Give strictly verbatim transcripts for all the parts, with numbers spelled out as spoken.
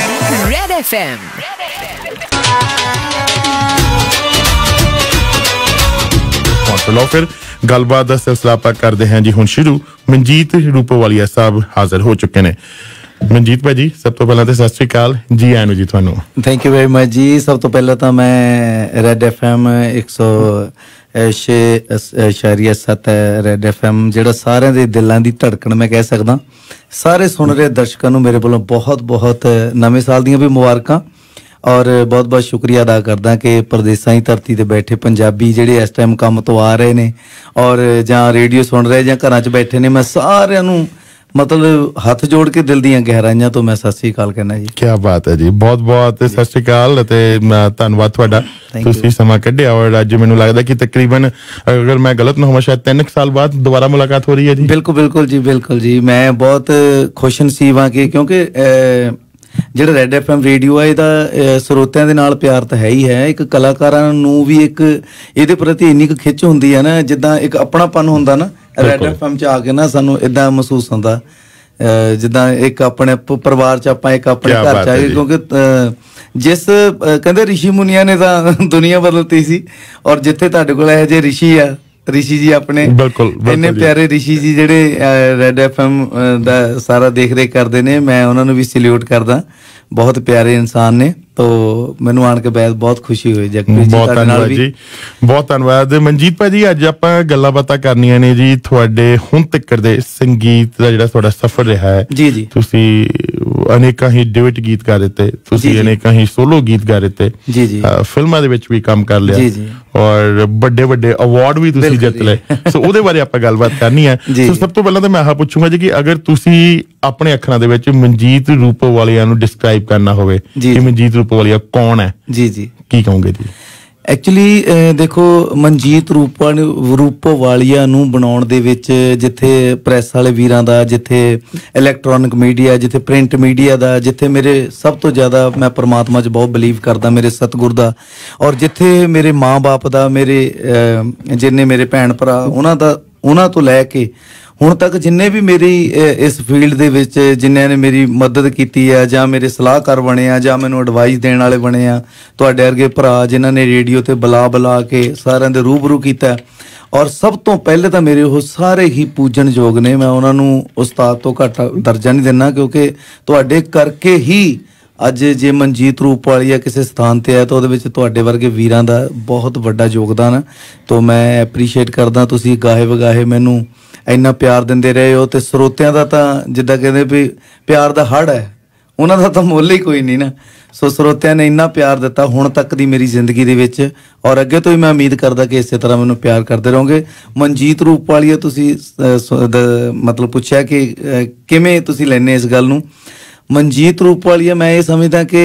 Red F M लो फिर गलबात का सिलसिला आप करते हैं जी हुण शुरू। मनजीत रूपोवालिया साहब हाजिर हो चुके हैं। मनजीत भाई जी सब तो पहला तो सत श्री अकाल जी आनू जी थानू। थैंक यू वेरी मच जी। सब तो पहला तो मैं रेड एफ एम एक सौ छे इशारिया सत्त रेड एफ एम जिहड़ा सारिਆਂ ਦੇ ਦਿਲਾਂ ਦੀ ਧੜਕਣ मैं कह सकदा, सारे सुन रहे दर्शकों ਨੂੰ मेरे ਵੱਲੋਂ बहुत बहुत नਵੇਂ साल ਦੀਆਂ भी मुबारਕਾਂ और बहुत बहुत शुक्रिया अदा करदा कि परदेसां की धरती ते बैठे पंजाबी जिहड़े इस टाइम काम तो आ रहे ने और जां रेडियो सुन रहे जां घरां च बैठे ने, मैं सारिਆਂ ਨੂੰ मतलब हथ जोड़ के दिल दीयां गहराइयां तो मैं सत श्री अकाल कहना जी। क्या बात है जी, बहुत बहुत सत श्री अकाल ते धन्नवाद तुहाडा तुसीं समां कढिया। और अज मैनूं लगदा कि तकरीबन अगर मैं गलत ना होवां शायद तीन साल बाद दोबारा मुलाकात हो रही है जी। बिल्कुल बिल्कुल जी बिल्कुल जी। मैं बहुत खुश नसीब हाँ कि क्योंकि ਜਿਹੜਾ ਰੈਡ ਐਫ ਐਮ ਰੇਡੀਓ ਹੈ ਇਹਦਾ ਸਰੋਤਿਆਂ ਦੇ ਨਾਲ ਪਿਆਰ ਤਾਂ ਹੈ ਹੀ ਹੈ, ਇੱਕ ਕਲਾਕਾਰਾਂ ਨੂੰ ਵੀ ਇੱਕ ਇਹਦੇ ਪ੍ਰਤੀ ਇੰਨੀ ਕੁ ਖਿੱਚ ਹੁੰਦੀ ਹੈ ਨਾ, ਜਿੱਦਾਂ ਇੱਕ ਆਪਣਾਪਨ ਹੁੰਦਾ ਨਾ ਰੈਡ ਐਫ ਐਮ ਚ ਆ ਕੇ ਨਾ ਸਾਨੂੰ ਇਦਾਂ ਮਹਿਸੂਸ ਹੁੰਦਾ ਜਿੱਦਾਂ ਇੱਕ ਆਪਣੇ ਪਰਿਵਾਰ ਚ ਆਪਾਂ ਇੱਕ ਆਪਣੇ ਘਰ ਚ ਆ ਗਏ। ਕਿਉਂਕਿ ਜਿਸ ਕਹਿੰਦੇ ਰਿਸ਼ੀ ਮੁਨੀਆਂ ਨੇ ਤਾਂ ਦੁਨੀਆ ਬਦਲਤੀ ਸੀ ਔਰ ਜਿੱਥੇ ਤੁਹਾਡੇ ਕੋਲ ਇਹੋ ਜਿਹੇ ਰਿਸ਼ੀ ਆ ਰਿਸ਼ੀ ਜੀ ਆਪਣੇ ਇੰਨੇ ਪਿਆਰੇ ਰਿਸ਼ੀ ਜੀ ਜਿਹੜੇ ਰੈਡ ਐਫ ਐਮ ਦਾ ਸਾਰਾ ਦੇਖ ਰੇਖ ਕਰਦੇ ਨੇ, ਮੈਂ ਉਹਨਾਂ ਨੂੰ ਵੀ ਸੈਲੂਟ ਕਰਦਾ, ਬਹੁਤ ਪਿਆਰੇ ਇਨਸਾਨ ਨੇ। तो मैनू आण के बहुत बहुत खुशी हुई जगप्रीत जी। बहुत धन्यवाद जी, बहुत धन्यवाद मनजीत भाई जी। अज आपां गल्लां बातां करनियां ने जी तुहाडे हुण तक दे संगीत दा जिहड़ा तुहाडा सफर रहा है जी जी। तुसीं अनेकां ही डिवेट गीत गा दिते, तुसीं अनेकां ही सोलो गीत गा दिते जी जी, फिल्मां दे विच भी काम कर लिया जी जी और बड़े बड़े अवार्ड भी तुसीं जित लए। सो ओहदे बारे आपां गलबात करनी है। सो सब तो पहलां तां मैं आह पुछूंगा जी कि अगर तुसीं अपने अखां दे विच मनजीत रूपोवालिया नूं डिस्क्राइब करना होवे कि मनजीत रूपोवालिया कौन है जी जी की कहोगे जी? एक्चुअली देखो मनजीत रूपा रूपोवालिया नूं बनाउण दे विच जिथे प्रैस वाले वीरां दा, जिथे इलैक्ट्रॉनिक मीडिया, जिथे प्रिंट मीडिया दा, जिथे मेरे सब तो ज़्यादा मैं परमात्मा च बहुत बिलीव करदा मेरे सतगुर दा, और जिथे मेरे माँ बाप दा, मेरे जिन्ने मेरे भैन भरा उन्हां दा उन्हां तो लैके ਹੁਣ तक जिन्ने भी मेरी इस फील्ड ਦੇ ਵਿੱਚ ਜਿਨ੍ਹਾਂ ਨੇ ਮੇਰੀ ਮਦਦ ਕੀਤੀ ਆ ਜਾਂ ਮੇਰੇ ਸਲਾਹਕਾਰ ਬਣੇ ਆ ਜਾਂ ਮੈਨੂੰ ਐਡਵਾਈਸ ਦੇਣ ਵਾਲੇ ਬਣੇ ਆ, ਤੁਹਾਡੇ ਵਰਗੇ ਭਰਾ ਜਿਨ੍ਹਾਂ ਨੇ ਰੇਡੀਓ ਤੇ ਬੁਲਾ ਬੁਲਾ ਕੇ ਸਾਰਿਆਂ ਦੇ ਰੂਬਰੂ ਕੀਤਾ। ਔਰ ਸਭ ਤੋਂ ਪਹਿਲੇ ਤਾਂ ਮੇਰੇ ਉਹ ਸਾਰੇ ਹੀ ਪੂਜਣਯੋਗ ਨੇ, ਮੈਂ ਉਹਨਾਂ ਨੂੰ ਉਸਤਾਦ ਤੋਂ ਘੱਟ ਦਰਜਾ ਨਹੀਂ ਦਿੰਦਾ ਕਿਉਂਕਿ ਤੁਹਾਡੇ ਕਰਕੇ ਹੀ ਅੱਜ ਜੇ ਮਨਜੀਤ ਰੂਪਵਾਲੀਆ ਕਿਸੇ ਸਥਾਨ ਤੇ ਹੈ ਤਾਂ ਉਹਦੇ ਵਿੱਚ ਤੁਹਾਡੇ ਵਰਗੇ ਵੀਰਾਂ ਦਾ ਬਹੁਤ ਵੱਡਾ ਯੋਗਦਾਨ ਹੈ। ਤਾਂ ਮੈਂ ਐਪਰੀਸ਼ੀਏਟ ਕਰਦਾ, ਤੁਸੀਂ ਗਾਹੇ ਵਗਾਹੇ ਮੈਨੂੰ ਇੰਨਾ ਪਿਆਰ ਦਿੰਦੇ ਰਹੇ ਹੋ ਤੇ ਸਰੋਤਿਆਂ ਦਾ ਤਾਂ ਜਿੱਦਾਂ ਕਹਿੰਦੇ ਵੀ ਪਿਆਰ ਦਾ ਹੜ ਹੈ, ਉਹਨਾਂ ਦਾ ਤਾਂ ਮੁੱਲ ਹੀ ਕੋਈ ਨਹੀਂ ਨਾ। ਸੋ ਸਰੋਤਿਆਂ ਨੇ ਇੰਨਾ ਪਿਆਰ ਦਿੱਤਾ ਹੁਣ ਤੱਕ ਦੀ ਮੇਰੀ ਜ਼ਿੰਦਗੀ ਦੇ ਵਿੱਚ, ਔਰ ਅੱਗੇ ਤੋਂ ਵੀ ਮੈਂ ਉਮੀਦ ਕਰਦਾ ਕਿ ਇਸੇ ਤਰ੍ਹਾਂ ਮੈਨੂੰ ਪਿਆਰ ਕਰਦੇ ਰਹੋਗੇ। ਮਨਜੀਤ ਰੂਪਵਾਲੀਆ ਤੁਸੀਂ ਮਤਲਬ ਪੁੱਛਿਆ ਕਿ ਕਿਵੇਂ ਤੁਸੀਂ ਲੈਂਦੇ ਇਸ ਗੱਲ ਨੂੰ। ਮਨਜੀਤ ਰੂਪਵਾਲੀਆ ਮੈਂ ਇਹ ਸਮਝਦਾ ਕਿ